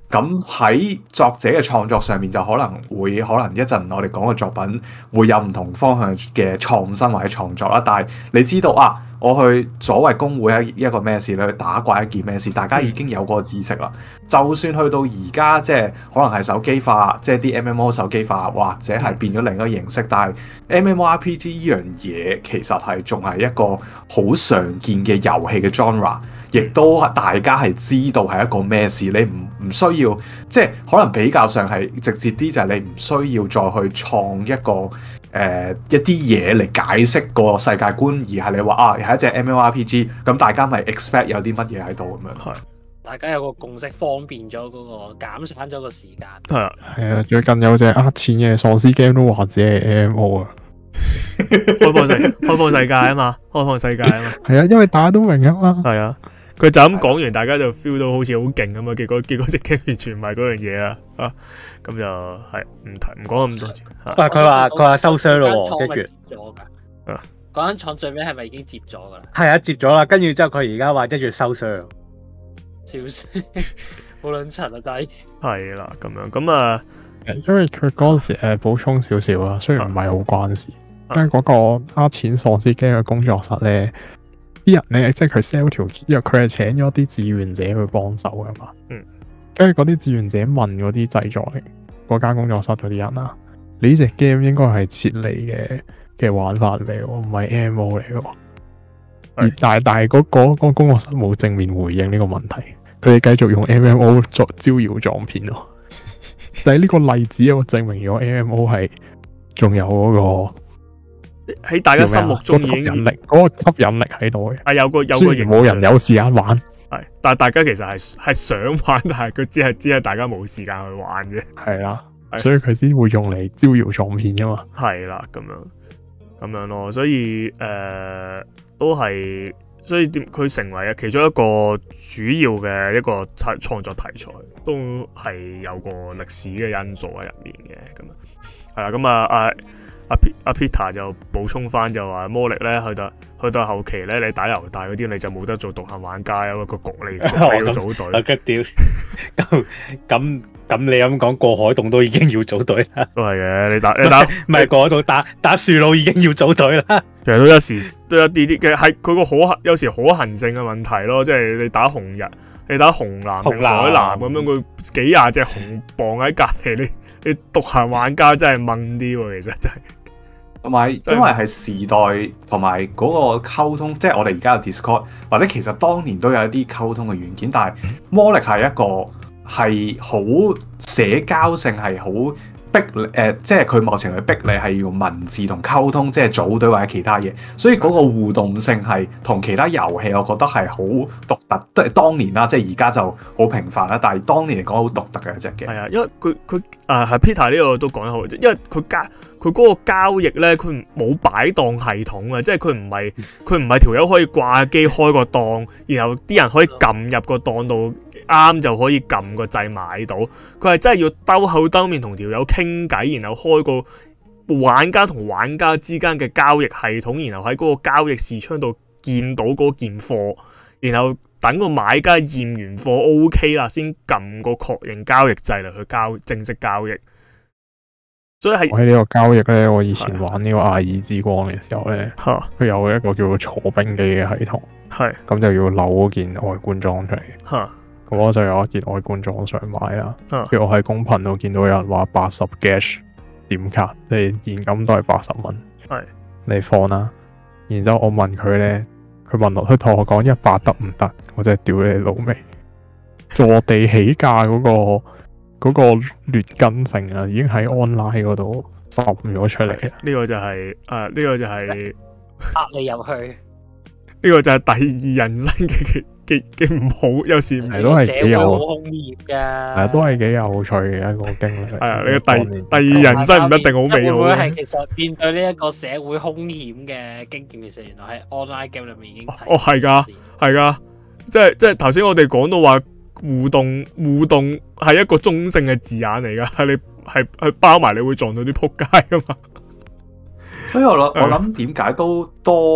咁喺作者嘅創作上面就可能會可能一陣我哋講嘅作品會有唔同方向嘅創新或者創作啦。但係你知道啊，我去所謂公會係一個咩事，你去打怪一件咩事，大家已經有個知識啦。就算去到而家，即係可能係手機化，即係啲 M M O 手機化，或者係變咗另一個形式，但係 M M O R P G 呢樣嘢其實係仲係一個好常見嘅遊戲嘅 genre。亦都大家係知道係一個咩事，你唔唔需要，即係可能比較上係直接啲，就係你唔需要再去創一個誒、呃、一啲嘢嚟解釋個世界觀，而係你話啊係一隻 M M O R P G， 咁大家咪 expect 有啲乜嘢喺度咁樣。係， 大家有個共識，方便咗嗰、嗰個減省咗個時間。 係啊， 係啊，最近有隻呃錢嘅喪屍 game 都話自己係 M M O 啊。 開放世開放世界啊嘛，開放世界啊嘛。 係啊，因為大家都明啊嘛。 係啊。佢就咁講完，大家就 feel 到好似好勁咁啊！結果結果隻 game 完全唔係嗰樣嘢啊！啊，咁就係唔提唔講咁多。 但係佢話佢話收箱咯喎，跟住啊，嗰間廠最尾係咪已經接咗㗎啦？ 係啊，接咗啦。跟住之後佢而家話一月收箱， 笑死，好撚柒啊！但係係啦，咁樣咁啊， 因為佢嗰陣時誒補充少少啊，雖然唔係好關事，因為嗰個呃錢喪屍 game 嘅工作室咧。啲人咧，即係佢 sell 條，因為佢係請咗啲志願者去幫手噶嘛。嗯。跟住嗰啲志願者問嗰啲製作嗰間工作室嗰啲人啊，你呢隻 game 應該係撤離嘅嘅玩法嚟喎，唔係 M M O 嚟喎。而但係但係嗰嗰個工作室冇正面回應呢個問題，佢哋繼續用 M M O 作招搖撞騙咯。但係呢個例子我證明咗 M M O 係仲有嗰個。 喺大家心目中已經吸引力，嗰、嗰個吸引力喺度嘅。 係有個有個型， 冇人有時間玩。 係，但係大家其實係係想玩，但係佢只係只係大家冇時間去玩啫。 係啦，所以佢先會用嚟招搖撞騙啫嘛。 係啦，咁樣咁樣咯，所以誒、呃、都係，所以點佢成為其中一個主要嘅一個創作題材，都係有個歷史嘅因素喺入面嘅。咁啊，係啦，咁啊啊。阿 P 阿 Peter 就補充翻就話魔力咧去到去到後期咧，你打猶大嗰啲你就冇得做獨行玩家，有個局你焗你要組隊。 啊屌！咁咁咁你咁講過海洞都已經要組隊啦。 都係嘅，你打你打唔係過海洞打打樹佬已經要組隊啦。 其實都有時都有啲啲嘅係佢個可行有時可行性嘅問題咯，即係你打紅日，你打紅藍定海藍咁樣，佢幾廿隻紅棒喺隔離，你你獨行玩家真係掹啲喎，其實真係。 同埋，因為係時代同埋嗰個溝通，即係我哋而家有 Discord，或者其實當年都有一啲溝通嘅軟件，但係魔力係一個係好社交性，係好逼你誒、呃，即係佢某程度逼你係要用文字同溝通，即係組隊或者其他嘢，所以嗰個互動性係同其他遊戲，我覺得係好獨特。都係當年啦，即係而家就好平凡啦，但係當年嚟講好獨特嘅一隻嘅。 係啊，因為佢佢啊係 Peter 呢個都講得好，因為佢交佢嗰個交易咧，佢冇擺檔系統啊，即係佢唔係佢唔係條友可以掛機開個檔，然後啲人可以撳入個檔度。啱就可以撳個掣買到，佢係真係要兜口兜面同條友傾偈，然後開個玩家同玩家之間嘅交易系統，然後喺嗰個交易視窗度見到嗰件貨，然後等個買家驗完貨 OK 啦，先撳個確認交易掣嚟去交正式交易。所以係喺呢個交易咧，我以前玩呢個艾爾之光嘅時候咧，佢有一個叫做坐兵機嘅系統，係咁就要扭嗰件外觀裝出嚟。嚇！咁我就有一件外觀裝想買啦，跟住、啊、我喺公屏度見到有人話八十 gash 點卡，即係現金都係八十蚊，係你放啦。然之後我問佢咧，佢問我，佢同我講一百得唔得？我真係屌你老味，坐地起價嗰、嗰個嗰、嗰個劣根性啊，已經喺 online 嗰度滲咗出嚟。呢、 呢個就係、是、誒，呢、呢個就係呃你入去， 呢個就係第二人生嘅。幾幾唔好，有時係都係幾有空業噶，係啊，都係幾有趣嘅一個經歷。 係啊，你嘅第第二人生唔一定好美好。 會唔會係其實面對呢一個社會兇險嘅經驗，其實原來喺 online game 裏面已經哦係噶係噶，即係即係頭先我哋講到話互動互動係一個中性嘅字眼嚟噶，係你係係包埋你會撞到啲撲街噶嘛。 所以我諗我諗點解都多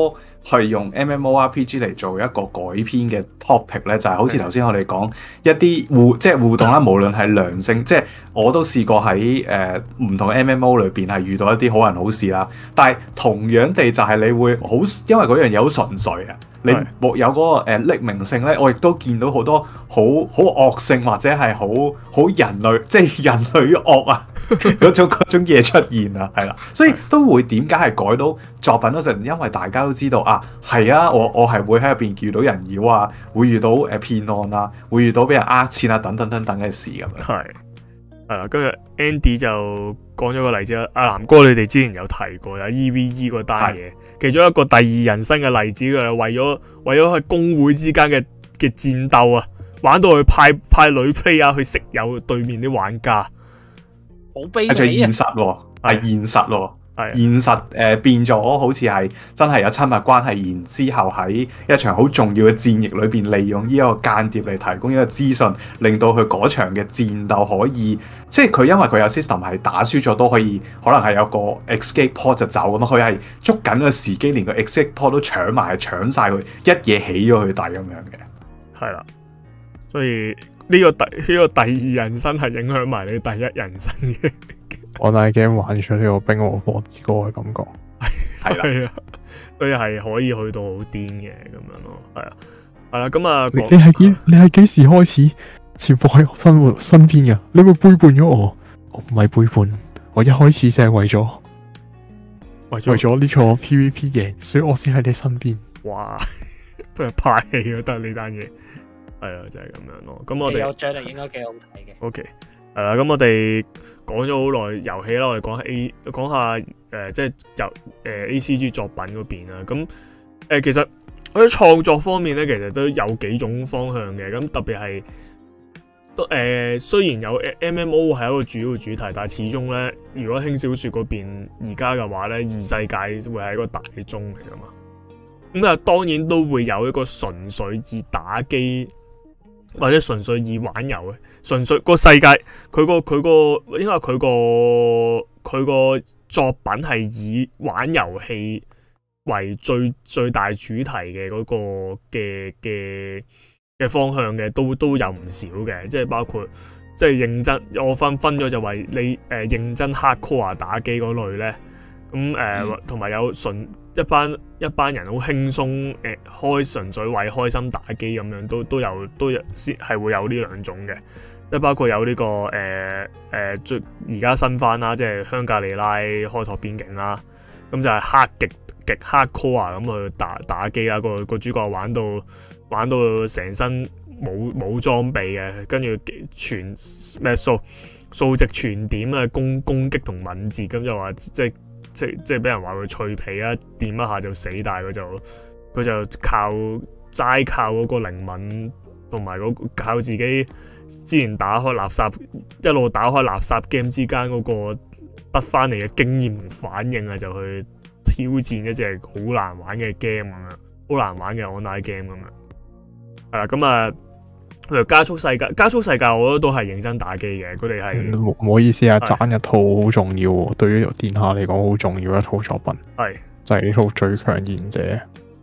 去用 M M O R P G 嚟做一個改編嘅 topic 咧，就係、是、好似頭先我哋講一啲互即係互動啦，無論係良性，即係我都試過喺誒唔同 M M O 裏邊係遇到一啲好人好事啦。但係同樣地就係你會好，因為嗰樣嘢好純粹啊。你冇有嗰、那個誒匿名性咧，我亦都見到好多好好惡性或者係好好人類，即係人類惡啊嗰種嗰種嘢出現啊，係啦，所以都會點解係改到作品嗰陣，因為大家都知道啊，係啊，我我係會喺入邊遇到人妖啊，會遇到誒騙案啊，會遇到俾人呃錢啊，等等等等嘅事咁樣。係係啦，跟住 Andy 就講咗個例子啦。阿南哥，你哋之前有提過有 E V E 嗰單嘢，其中一個第二人生嘅例子嘅，為咗為咗喺公會之間嘅嘅戰鬥啊，玩到去派派女 player 去識有對面啲玩家， 好悲係最現實喎，係現實喎。係現實誒、呃、變咗，好似係真係有親密關係，然之後喺一場好重要嘅戰役裏邊，利用呢一個間諜嚟提供一個資訊，令到佢嗰場嘅戰鬥可以，即係佢因為佢有 system 係打輸咗都可以，可能係有個 escape pod 就走咁咯。佢係捉緊個時機，連個 escape pod 都搶埋，係搶晒佢，一嘢起咗佢底咁樣嘅。係啦，所以呢、這個第呢、這個第二人生係影響埋你第一人生嘅。 我大 game 玩出呢個冰和火之歌嘅感覺， 係啦，所以係可以去到好癲嘅咁樣咯，係啊，係啦，咁啊， 你係幾你係幾時開始潛伏喺我生活身邊噶？你會背叛咗我？我唔係背叛，我一開始就係為咗為咗呢個 P V P 嘅，所以我先喺你身邊。 哇，不如拍戲都得呢單嘢，係啊，就係、是、咁樣咯。咁我哋有獎勵應該幾好睇嘅。 O K。係啦，咁我哋講咗好耐遊戲啦，我哋講下 A 講下誒、呃，即係由誒 A C G 作品嗰邊啦。咁誒、呃，其實喺創作方面咧，其實都有幾種方向嘅。咁特別係都誒，雖然有 M M O 係一個主要主題，但係始終咧，如果輕小說嗰邊而家嘅話咧，異世界會係一個大宗嚟噶嘛。咁啊，當然都會有一個純粹以打機，或者純粹以玩遊嘅，純粹個世界佢個佢個，應該佢個佢個作品係以玩遊戲為最最大主題嘅嗰個嘅嘅嘅方向嘅，都都有唔少嘅，即係包括即係認真，我分分咗就為你誒、呃、認真 hardcore 打機嗰類咧，咁誒同埋有純。一班一班人好輕鬆誒、呃，開純粹為開心打機咁樣，都都有都有先係會有呢兩種嘅，即係包括有呢、這個誒誒最而家新番啦，即係香格里拉開拓邊境啦，咁就係黑極極 hardcore 啊咁去打打機啦，個個主角玩到玩到成身冇冇裝備嘅，跟住全咩數數值全點啊，攻攻擊同敏捷，咁就話即係。即即係俾人話佢脆皮啊，掂一下就死，但係佢就佢就靠齋靠嗰個靈敏同埋嗰靠自己之前打開垃圾一路打開垃圾 game 之間嗰個得翻嚟嘅經驗同反應啊，就去挑戰一隻好難玩嘅 game 咁樣，好難玩嘅 online game 咁樣。係啦，咁啊。例如加速世界，加速世界我覺得都係認真打機嘅，佢哋係唔好意思啊，讚一套好重要，對於殿下嚟講好重要一套作品，係就係呢套最強賢者，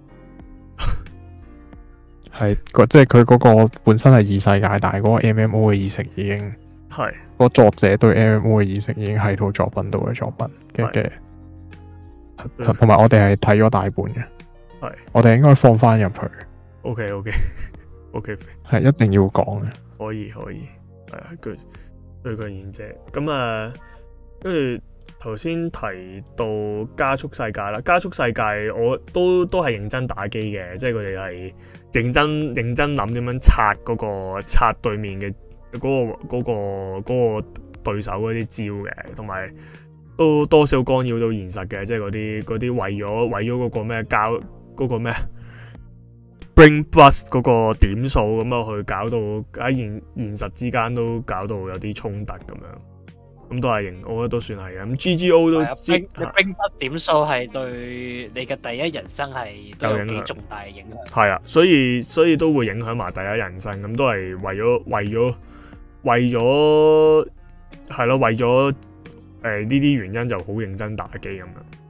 係即係佢嗰個本身係異世界，但係嗰個 M M O 嘅意識已經係個作者對 M M O 嘅意識已經喺套作品度嘅作品嘅嘅，同埋我哋係睇咗大半嘅，係我哋應該放翻入去。 OK OK。O K， 係一定要講嘅， 可以可以，係啊，佢最強賢者咁啊，跟住頭先提到加速世界啦，加速世界我都都係認真打機嘅，即係佢哋係認真認真諗點樣拆嗰、嗰個拆對面嘅嗰、嗰個嗰、嗰個嗰個對手嗰啲招嘅，同埋都多少干擾到現實嘅，即係嗰啲嗰啲為咗為咗嗰個咩交嗰個咩。Bring Bus 嗰個點數咁啊，去搞到喺現現實之間都搞到有啲衝突咁樣，咁都係，我覺得都算係嘅。咁 G G O 都 Bring Bus 點數係對你嘅第一人生係都有幾重大嘅影響。 係啊，所以所以都會影響埋第一人生，咁都係為咗為咗為咗係咯，為咗誒呢啲原因就好認真打機咁樣。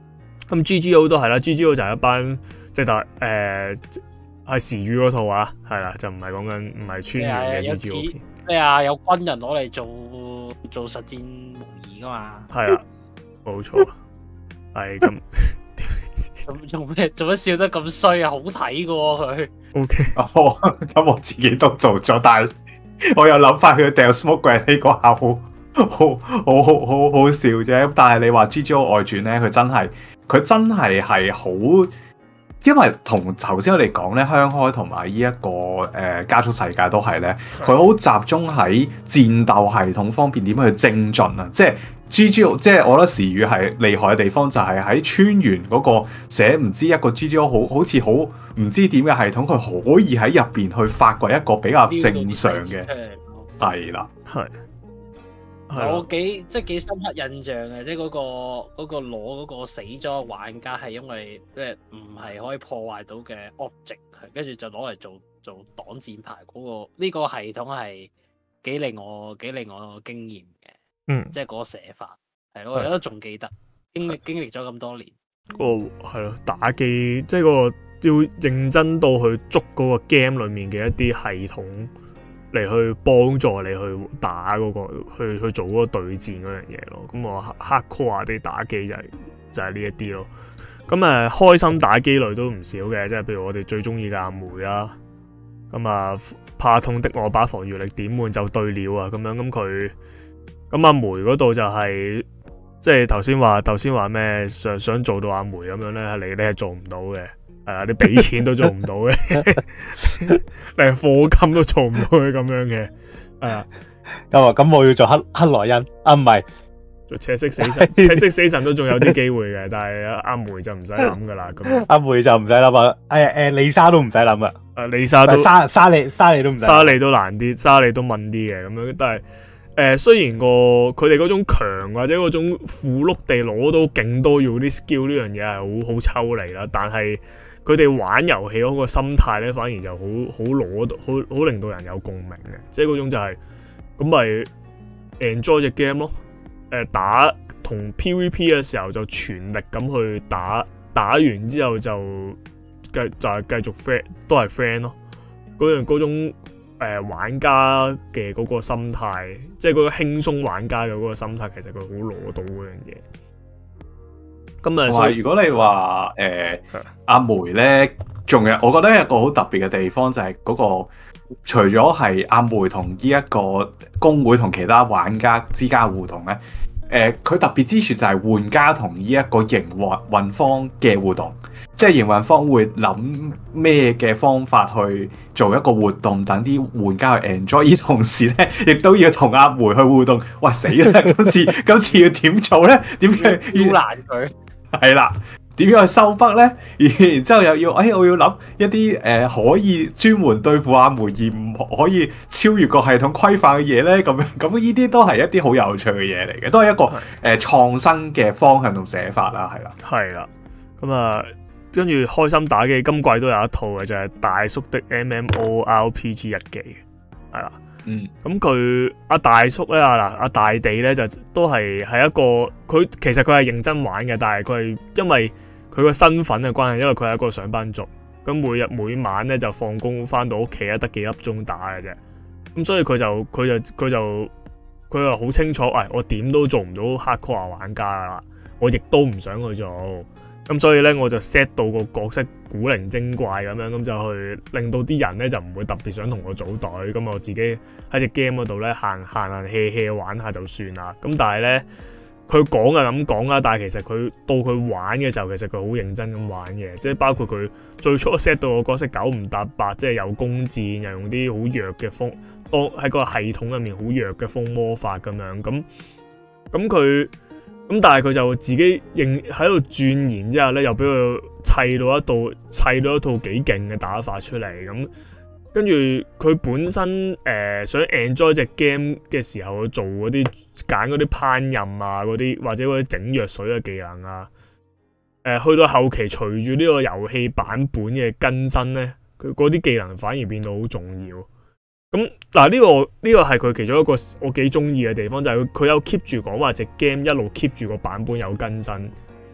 咁 G G O 都係啦 ，G G O 就係一班即係誒係時雨嗰套啊，係啦，就唔係講緊唔係穿越嘅 G G O 片。 咩啊？有軍人攞嚟做做實戰模擬噶嘛？ 係啊，冇錯，係咁。 做做咩？做乜笑得咁衰啊？好睇噶佢。 O K， 哦，咁我自己都做咗，但係我又諗翻佢掉 smoke grenade 嗰下，好好好好好好笑啫。但係你話 G G O 外傳咧，佢真係佢真係係好，因為同頭先我哋講咧，香開同埋呢一個誒、呃、加速世界都係咧，佢好集中喺戰鬥系統方面點樣去精進啊，即係。G G O 即係我覺得時雨係厲害嘅地方，就係喺穿完嗰個寫唔知一個 G G O 好好似好唔知點嘅系統，佢可以喺入邊去發掘一個比較正常嘅係啦，係我幾即係幾深刻印象嘅，即係嗰個嗰個攞嗰個死咗玩家係因為即係唔係可以破壞到嘅 object， 跟住就攞嚟做做擋箭牌嗰個呢個系統係幾令我幾令我驚豔嘅。 嗯， 即係嗰個寫法，係咯，我而家都仲記得，經歷經歷咗咁多年。 個係咯，打機即係個要認真到去捉嗰個 game 裏面嘅一啲系統嚟去幫助你去打嗰、嗰個，去去做嗰個對戰嗰樣嘢咯。咁我 hardcore 啲打機就係、係、就係呢一啲咯。咁誒，開心打機類都唔少嘅，即係譬如我哋最中意嘅阿梅啦。咁啊，怕痛的我把防禦力點滿就對了啊，咁樣咁佢。咁阿梅嗰度就係、是，即係頭先話頭先話咩想想做到阿梅咁樣咧，你你係做唔到嘅，係啊，你俾錢都做唔到嘅，你係課金都做唔到嘅咁樣嘅，係啊。 咁啊，咁我要做克克萊恩啊，唔係做赤色死神，赤色死神都仲有啲機會嘅，但係阿梅就唔使諗噶啦。咁阿梅就唔使諗啊，誒誒，麗莎都唔使諗噶， 誒麗莎都沙沙利沙利都唔使， 沙利都難啲，沙利都問啲嘅咁樣，但係。誒、呃、雖然個佢哋嗰種強或者嗰種附碌地攞到勁多要啲 skill 呢樣嘢係好好抽離啦，但係佢哋玩遊戲嗰個心態咧，反而就好好攞到好好令到人有共鳴嘅，即係嗰種就係咁咪 enjoy 隻 game 咯。誒打同 PVP 嘅時候就全力咁去打，打完之後就繼就係繼續 friend 都係 friend 咯。嗰樣嗰種。誒、呃、玩家嘅嗰個心態，即係嗰個輕鬆玩家嘅嗰個心態，其實佢好攞到嗰樣嘢。咁啊，所以如果你話誒、呃、阿梅咧，仲有我覺得一個好特別嘅地方就係嗰、嗰個，除咗係阿梅同呢一個公會同其他玩家之間互動咧，誒、呃、佢特別之處就係玩家同呢一個營運運方嘅互動。即係營運方會諗咩嘅方法去做一個活動，等啲玩家去 enjoy。而同時咧，亦都要同阿梅去互動。哇死啦！今次今次要點做咧？點樣要難佢？ 係啦，點樣去收北咧？然之後又要，哎，我要諗一啲誒、呃、可以專門對付阿梅，而唔可以超越個系統規範嘅嘢咧。咁樣咁呢啲都係一啲好有趣嘅嘢嚟嘅，都係一個誒、呃、創新嘅方向同寫法啦。係啦， 係啦，咁啊。跟住開心打機，今季都有一套嘅，就係、是、大叔的 M M O R P G 日記，係啦， 嗯， 咁佢阿大叔咧，阿嗱阿大地咧就都係係一個，佢其實佢係認真玩嘅，但係佢係因為佢個身份嘅關係，因為佢係一個上班族，咁每日每晚咧就放工翻到屋企咧得幾粒鐘打嘅啫，咁所以佢就佢就佢就佢就好清楚，誒、哎，我點都做唔到 hardcore 玩家噶啦，我亦都唔想去做。咁所以咧，我就 set 到個角色古靈精怪咁樣，咁就去令到啲人咧就唔會特別想同我組隊。咁我自己喺隻 game 嗰度咧行行行 hea hea 玩下就算啦。咁但係咧，佢講啊咁講啦，但係其實佢到佢玩嘅時候，其實佢好認真咁玩嘅。即係包括佢最初 set 到個角色九唔搭八，即係有弓箭，又用啲好弱嘅風，當喺個系統入面好弱嘅風魔法咁樣。咁咁佢。咁但係佢就自己認喺度鑽研之後咧，又俾佢砌到一套砌到一套幾勁嘅打法出嚟。咁跟住佢本身誒、呃、想 enjoy 隻 game 嘅時候，做嗰啲揀嗰啲烹飪啊，嗰啲或者嗰啲整藥水嘅技能啊。誒、呃、去到後期隨住呢個遊戲版本嘅更新咧，佢嗰啲技能反而變到好重要。咁嗱呢個呢、這個係佢其中一個我幾中意嘅地方，就係佢佢有 keep 住講話隻 game 一路 keep 住個版本有更新，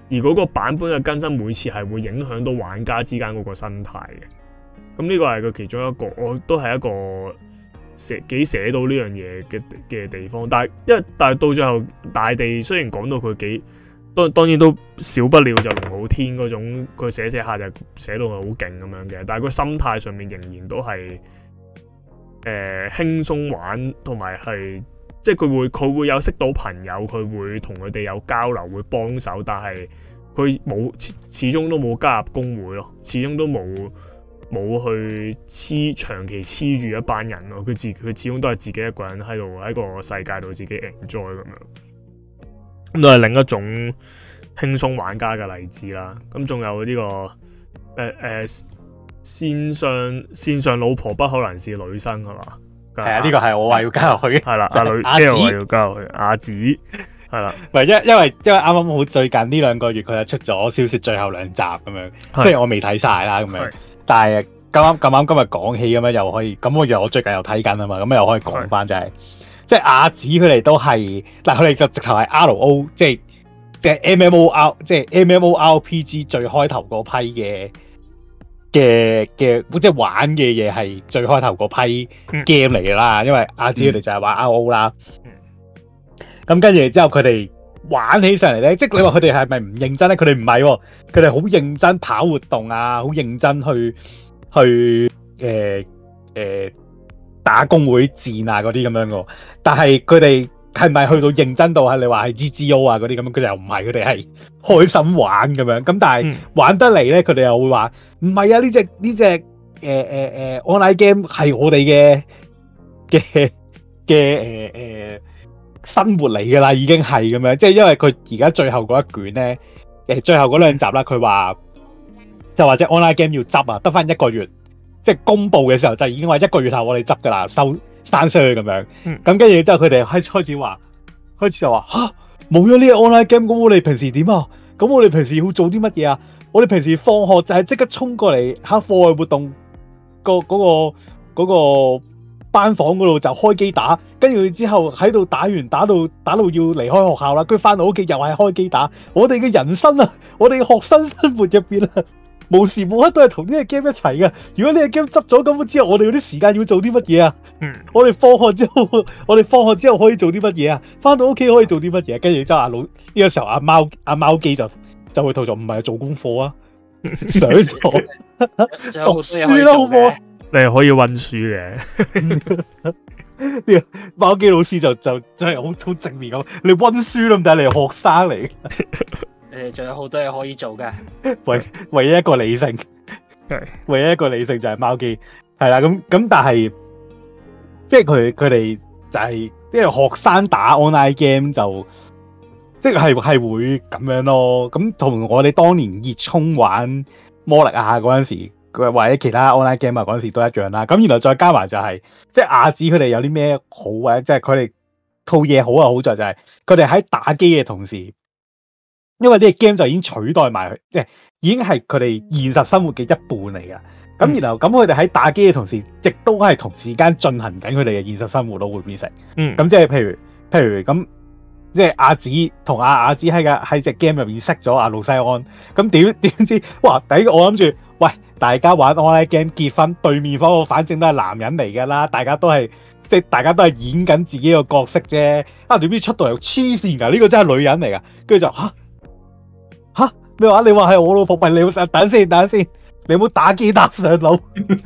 而嗰個版本嘅更新每次係會影響到玩家之間嗰個生態嘅。咁呢個係佢其中一個，我都係一個寫幾寫到呢樣嘢嘅嘅地方。但係因為但係到最後，大地雖然講到佢幾當當然都少不了就龍傲天嗰種，佢寫寫下就寫到佢好勁咁樣嘅，但係佢心態上面仍然都係誒輕鬆玩，同埋係即係佢會佢會有識到朋友，佢會同佢哋有交流，會幫手，但係佢冇始始終都冇加入工會咯，始終都冇冇去黐長期黐住一班人咯，佢自佢始終都係自己一個人喺度喺個世界度自己 enjoy 咁樣。咁都係另一種輕鬆玩家嘅例子啦。咁仲有呢、這個誒誒、呃呃、線上線上老婆不可能是女生係嘛？ 係啊，呢、這個係我話要加入去嘅。係啦，阿女阿子話要加入去，阿子係啦。 唔係因因為因為啱啱好最近呢兩個月佢又出咗小說最後兩集咁樣，雖然我未睇晒啦咁樣，但係咁啱咁啱今日講起咁樣又可以，咁我又我最近又睇緊啊嘛，咁又可以講翻就係、是。即係阿紫佢哋都係，嗱佢哋就直頭係 R O， 即係即係 M M O R， 即係 M M O R P G 最開頭嗰批嘅嘅嘅，即係玩嘅嘢係最開頭嗰批 game 嚟㗎啦。因為阿紫佢哋就係玩 R O 啦。咁跟住之後佢哋玩起上嚟咧，即係你話佢哋係咪唔認真咧？佢哋唔係喎，佢哋好認真跑活動啊，好認真去去誒誒。呃呃打工會戰啊嗰啲咁樣嘅，但係佢哋係咪去到認真到係你話係 G G O 啊嗰啲咁樣？佢哋又唔係，佢哋係開心玩咁樣。咁但係玩得嚟咧，佢哋又會話唔係啊！呢隻呢隻誒誒誒 online game 係我哋嘅嘅嘅誒誒生活嚟㗎啦，已經係咁樣。即係因為佢而家最後嗰一卷咧，誒最後嗰兩集啦，佢話就或者 online game 要執啊，得返一個月。即係公佈嘅時候就已經話一個月後我哋執㗎啦，收刪出去咁樣。咁跟住之後佢哋開開始話，開始就話嚇冇咗呢個 online game，咁我哋平時點啊？咁我哋平時要做啲乜嘢啊？我哋平時放學就係即刻衝過嚟喺課外活動個嗰個嗰個班房嗰度就開機打，跟住之後喺度打完打到打到要離開學校啦，跟住翻到屋企又係開機打。我哋嘅人生啊，我哋嘅學生生活入邊啊〜無時無刻都係同呢個 game 一齊嘅。如果呢個 game 執咗咁之後，我哋嗰啲時間要做啲乜嘢啊？嗯，我哋放學之後，我哋放學之後可以做啲乜嘢啊？翻到屋企可以做啲乜嘢？跟住之後阿老呢、這個時候阿貓阿貓機就就會吐槽，唔係做功課啊，上堂讀書啦，好唔好？ 你係可以溫書嘅。 呢個貓機老師就就真係好好正面咁，你溫書都唔得，你係學生嚟。 誒，仲有好多嘢可以做嘅， 唯唯一一個理性，唯一一個理性就係貓機，係啦，咁咁但係，即係佢佢哋就係、是，因為學生打 online game 就，即係係會咁樣咯，咁同我哋當年熱衷玩魔力亞嗰陣時，或者其他 online game 啊嗰陣時都一樣啦，咁然後再加埋就係、是，即係亞子佢哋有啲咩好或者即係佢哋套嘢好啊好在就係，佢哋喺打機嘅同時。因為呢個 game 就已經取代埋，即係已經係佢哋現實生活嘅一半嚟㗎。咁、嗯、然後咁佢哋喺打機嘅同時，亦都係同時間進行緊佢哋嘅現實生活都會變成。嗯。咁即係譬如譬如咁，即係阿紫同阿阿紫喺嘅喺隻 game 入邊識咗阿路西安。咁點點知？哇！第一個我諗住，喂，大家玩 online game 結婚，對面方個反正都係男人嚟㗎啦，大家都係即係大家都係演緊自己個角色啫。啊！點知出到嚟黐線㗎？呢、呢個真係女人嚟㗎。跟住就嚇。吓咩話？你話係我老婆？喂，你等先，等先，你唔好打機打上腦，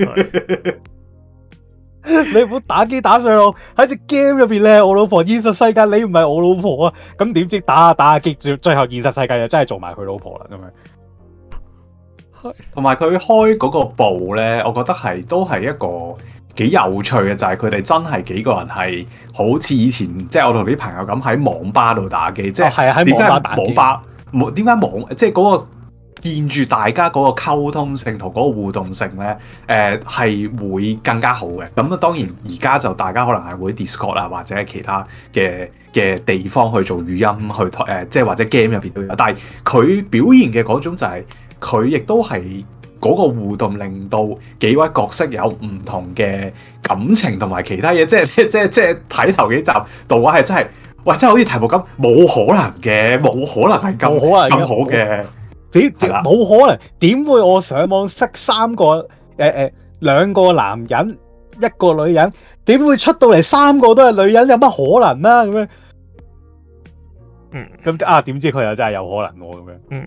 你唔好打機打上腦。喺隻 game 入邊咧，我老婆，現實世界你唔係我老婆啊！咁點知打下打下機，最最後現實世界就真係做埋佢老婆啦咁樣。 同埋佢開嗰個部咧，我覺得係都係一個幾有趣嘅，就係佢哋真係幾個人係好似以前，即係我同啲朋友咁喺網吧度打機，即係係啊喺網吧打機。 網吧冇點解網即係嗰個見住大家嗰個溝通性同嗰個互動性咧，誒、呃、係會更加好嘅。咁啊當然而家就大家可能係會 Discord 啊或者其他嘅嘅地方去做語音去誒、呃，即係或者 game 入邊都有。但係佢表現嘅嗰種就係佢亦都係嗰個互動，令到幾位角色有唔同嘅感情同埋其他嘢。即係即係即係睇頭幾集動畫係真係。 喂，真係好似題目咁，冇可能嘅，冇可能係咁咁好嘅。 點冇可能？點會我上網識三個誒誒兩個男人一個女人，點會出到嚟三個都係女人？有乜可能啊？咁樣， 嗯， 咁啊點知佢又真係有可能喎？咁樣， 嗯，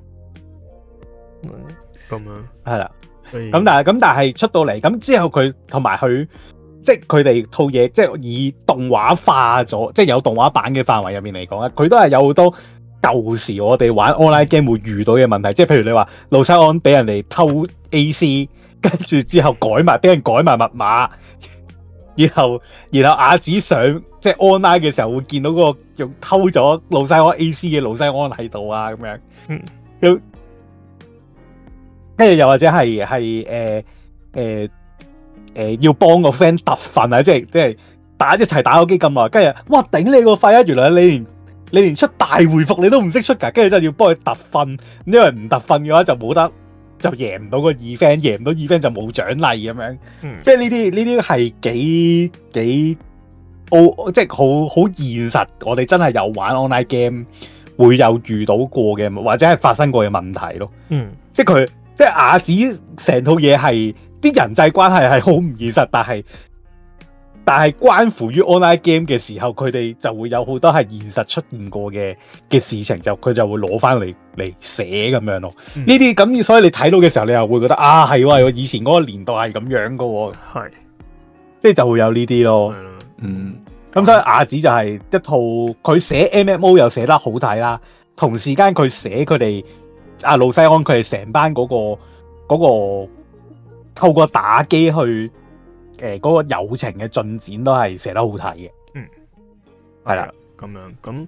咁樣係啦。咁但係咁但係出到嚟咁之後，佢同埋佢即係佢哋套嘢，即係以動畫化咗，即係有動畫版嘅範圍入面嚟講咧，佢都係有好多舊時我哋玩 online game 會遇到嘅問題，即係譬如你話路西安俾人哋偷 A C， 跟住之後改埋俾人改埋密碼，然後然後亞子上即係 online 嘅時候會見到嗰個用偷咗路西安 A C 嘅路西安喺度啊咁樣， 嗯， 跟跟住又或者係係誒誒誒要幫個 friend 特訓啊，即係即係打一齊打個機咁耐，跟住哇頂你個肺啊！原來你連你連出大回復你都唔識出㗎，跟住真係要幫佢特訓，因為唔特訓嘅話就冇得就贏唔到個二 friend， 贏唔到二 friend 就冇獎勵咁樣。 嗯、即係呢啲呢啲係幾幾哦，即係好好現實。我哋真係有玩 online game 會有遇到過嘅，或者係發生過嘅問題咯。 嗯， 即係佢即係亞子成套嘢係啲人際關係係好唔現實，但係。但係關乎於 online game 嘅時候，佢哋就會有好多係現實出現過嘅嘅事情，就佢就會攞翻嚟嚟寫咁樣咯。呢啲咁，所以你睇到嘅時候，你又會覺得啊，係喎，以前嗰個年代係咁樣噶喎， 係， 即係就會有呢啲咯。 嗯， 咁所以亞子就係一套佢寫 M M O 又寫得好睇啦，同時間佢寫佢哋阿路西安佢哋成班嗰個嗰個透過打機去。誒，嗰個友情嘅進展都係寫得好睇嘅， 嗯， 係啦， 咁樣咁。